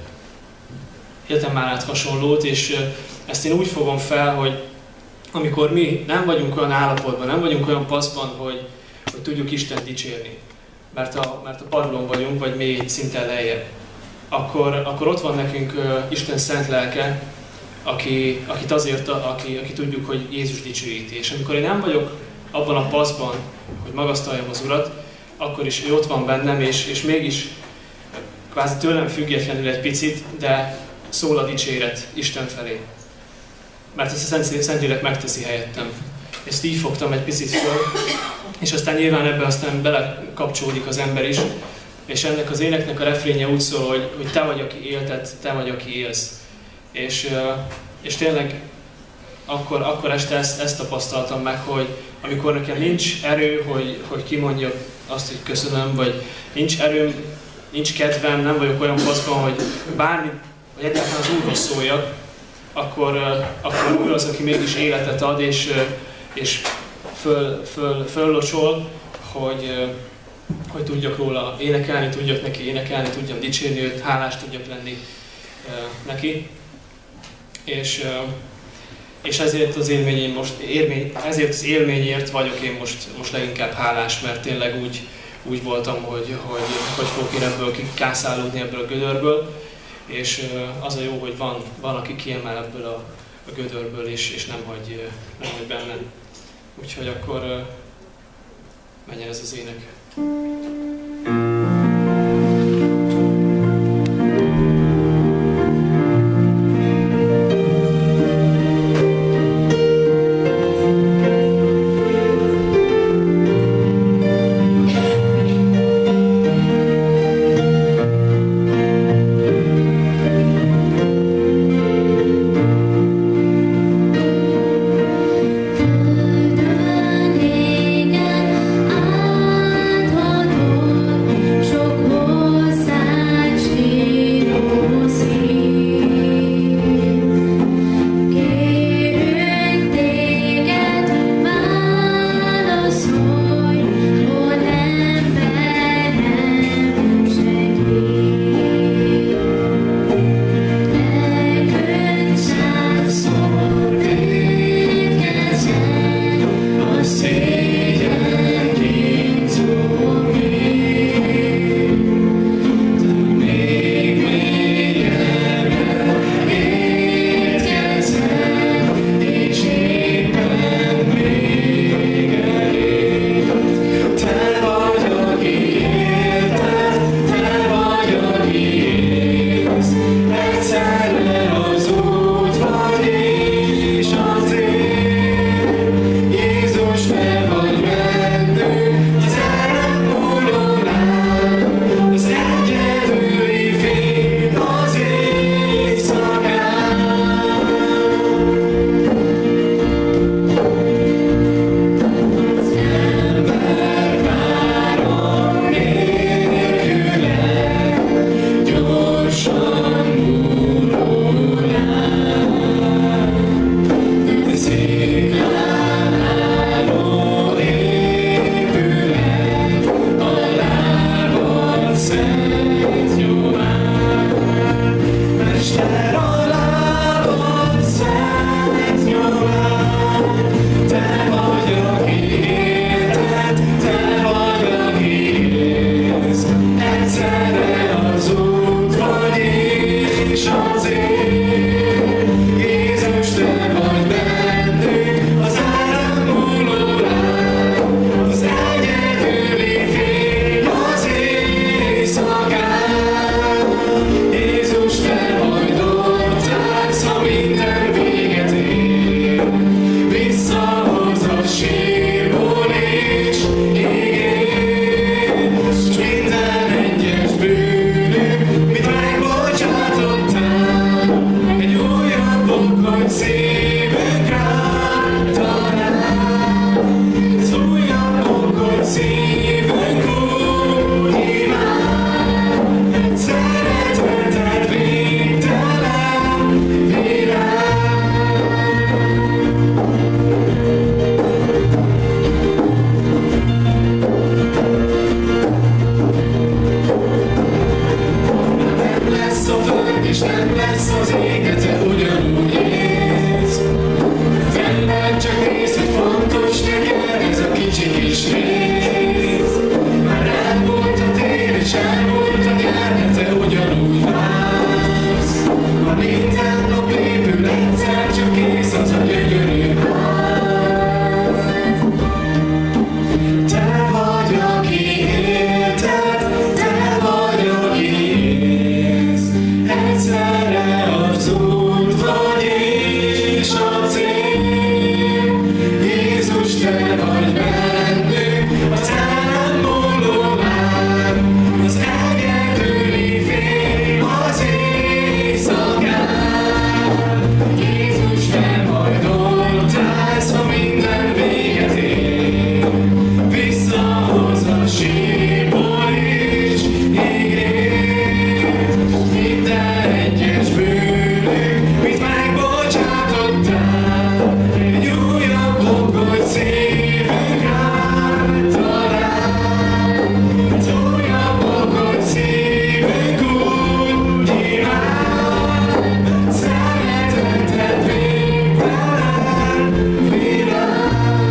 éltem már át hasonlót, és ezt én úgy fogom fel, hogy amikor mi nem vagyunk olyan állapotban, nem vagyunk olyan paszban, hogy, hogy tudjuk Istent dicsérni, mert a, mert a padlón vagyunk, vagy még egy szinten lejjebb, akkor, akkor ott van nekünk uh, Isten szent lelke, aki, akit azért, aki, aki tudjuk, hogy Jézus dicsőíti. És amikor én nem vagyok abban a paszban, hogy magasztaljam az Urat, akkor is ő ott van bennem, és, és mégis kvázi tőlem függetlenül egy picit, de szól a dicséret Isten felé. Mert ezt a Szentlélek megteszi helyettem. Ezt így fogtam egy picit föl, és aztán nyilván ebbe aztán belekapcsolódik az ember is, és ennek az éneknek a refrénje úgy szól, hogy, hogy te vagy, aki élted, te vagy, aki élsz. És, és tényleg akkor, akkor este ezt, ezt tapasztaltam meg, hogy amikor nekem nincs erő, hogy, hogy kimondjak azt, hogy köszönöm, vagy nincs erőm, nincs kedvem, nem vagyok olyan paszban, hogy bármi, vagy egyáltalán az Úrhoz szóljak, akkor, akkor Úr az, aki mégis életet ad, és, és föl, föl, föllocsol, hogy, hogy tudjak róla énekelni, tudjak neki énekelni, tudjam dicsérni őt, hálás tudjak lenni neki. És, és ezért az élményén most, élmény, ezért az élményért vagyok én most, most leginkább hálás, mert tényleg úgy, úgy voltam, hogy hogy, hogy fogok én ebből kikászálódni, ebből a gödörből. És az a jó, hogy van, van aki kiemel ebből a, a gödörből, és, és nem hagy, nem hagy bennem. Úgyhogy akkor menjen ez az ének. Földön égen átható és nem lesz az égete, ugyanúgy érsz. Az ember csak rész, hogy fontos neked ez a kicsi kis rész. Már elmúlt a tél, és elmúlt a nyár, de te ugyanúgy vársz. Ha minden nap épül, egyszer csak kész az a gyönyörű ház. Te vagy, aki élted, te vagy, aki élsz. Egyszerre az út vagy és a cél. Jézus, te vagy bennünk, az el nem múló vár. Az egyedüli fény az éjszakán. Jézus, te majd ott állsz, ha minden véget ér. Visszahoz a sírból is ígért. Minden egyes bűnünk, mit megbocsátottál, egy újabb pokol szívünk rád talál. Egy újabb pokol szívünk úgy imád, szereteted végtelen virág.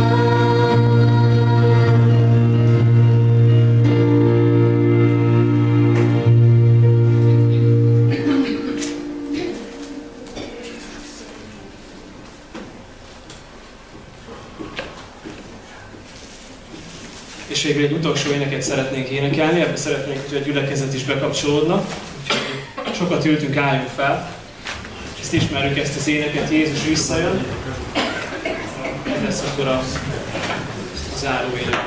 És végül egy utolsó éneket szeretnénk énekelni, ebbe szeretnénk, hogy a gyülekezet is bekapcsolódna. Úgyhogy sokat ültünk, álljunk fel. Ezt ismerjük, ezt az éneket, Jézus visszajön. Ez lesz akkor a záró ének.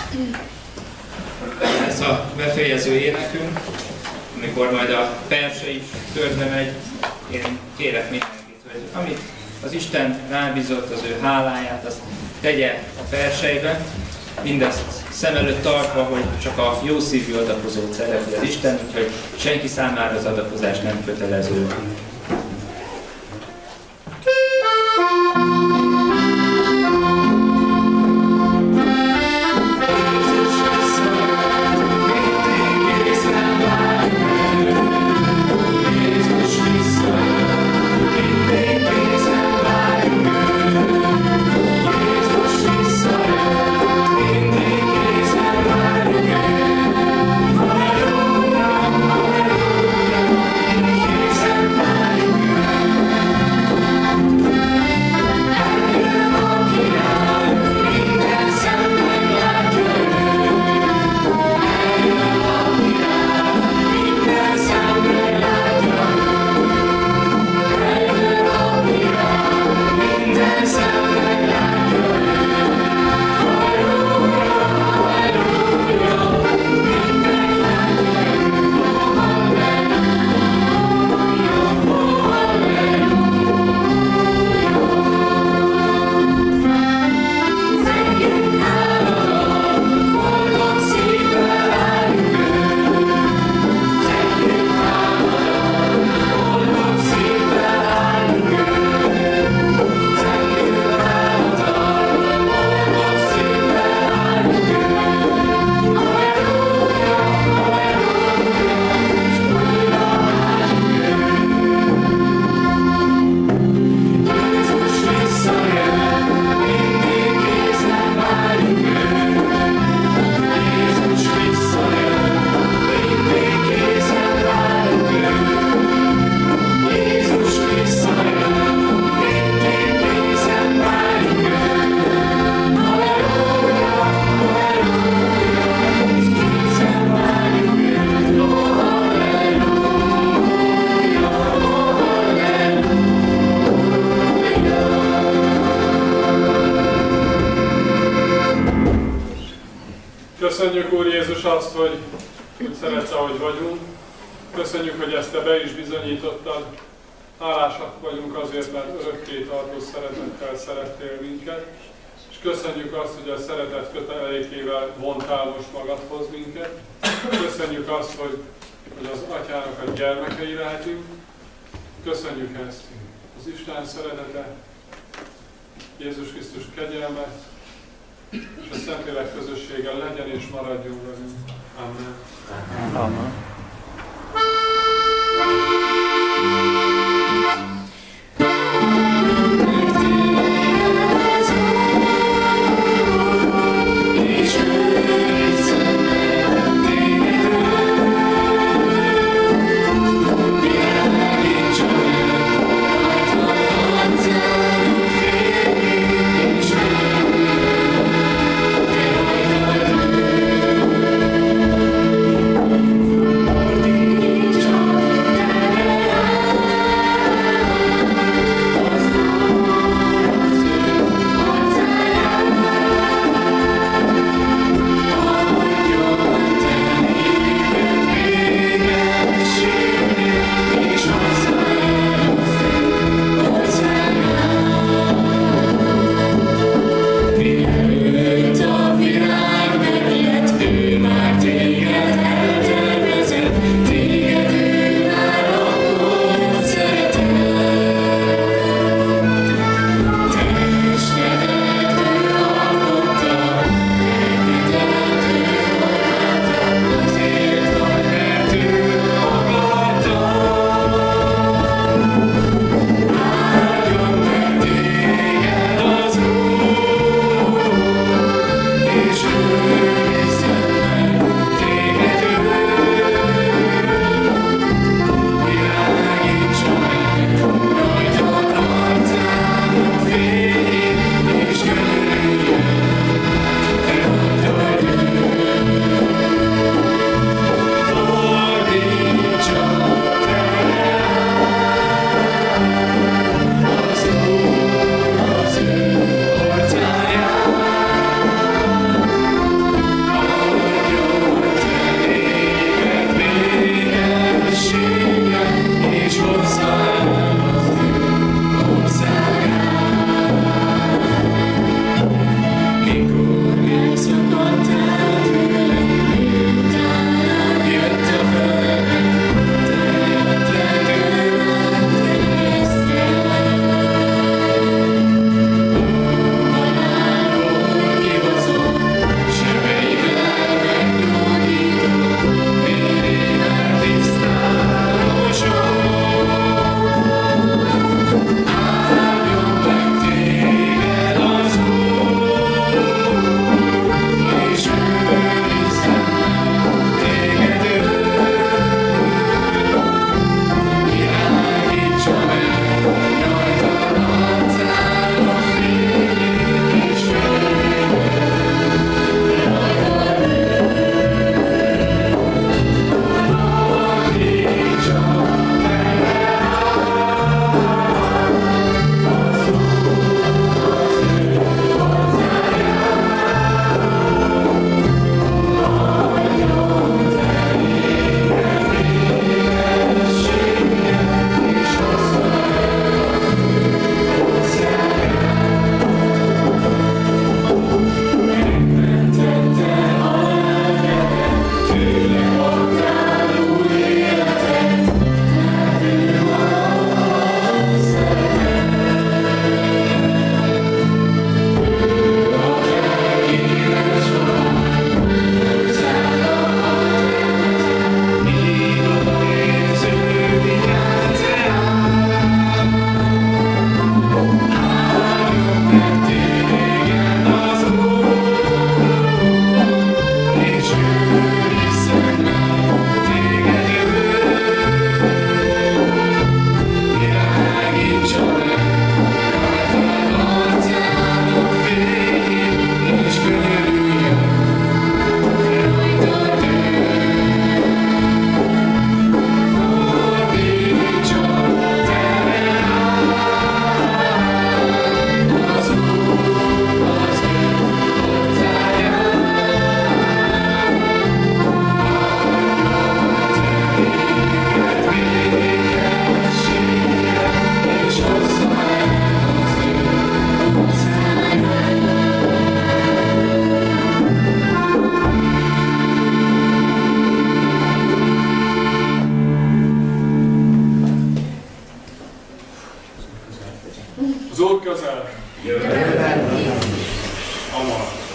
Ez a befejező énekünk, amikor majd a perse is körbe megy, én kérek mindenkit, hogy amit az Isten rábízott, az ő háláját, azt tegye a perseibe, mindezt szem előtt tartva, hogy csak a jó szívű adakozót szereti az Isten, úgyhogy senki számára az adakozás nem kötelező. Köszönjük, Úr Jézus, azt, hogy úgy szeretsz, ahogy vagyunk. Köszönjük, hogy ezt te be is bizonyítottad. Hálásak vagyunk azért, mert örökké tartó szeretettel szerettél minket. És köszönjük azt, hogy a szeretet kötelékével vontál most magadhoz minket. Köszönjük azt, hogy, hogy az Atyának a gyermekei lehetünk. Köszönjük ezt. Az Isten szeretete, Jézus Krisztus kegyelme, és a Szentlélek közösséggel legyen és maradjon velünk. Amen. Amen. Az Úr közel. Jöjjön. Hamar.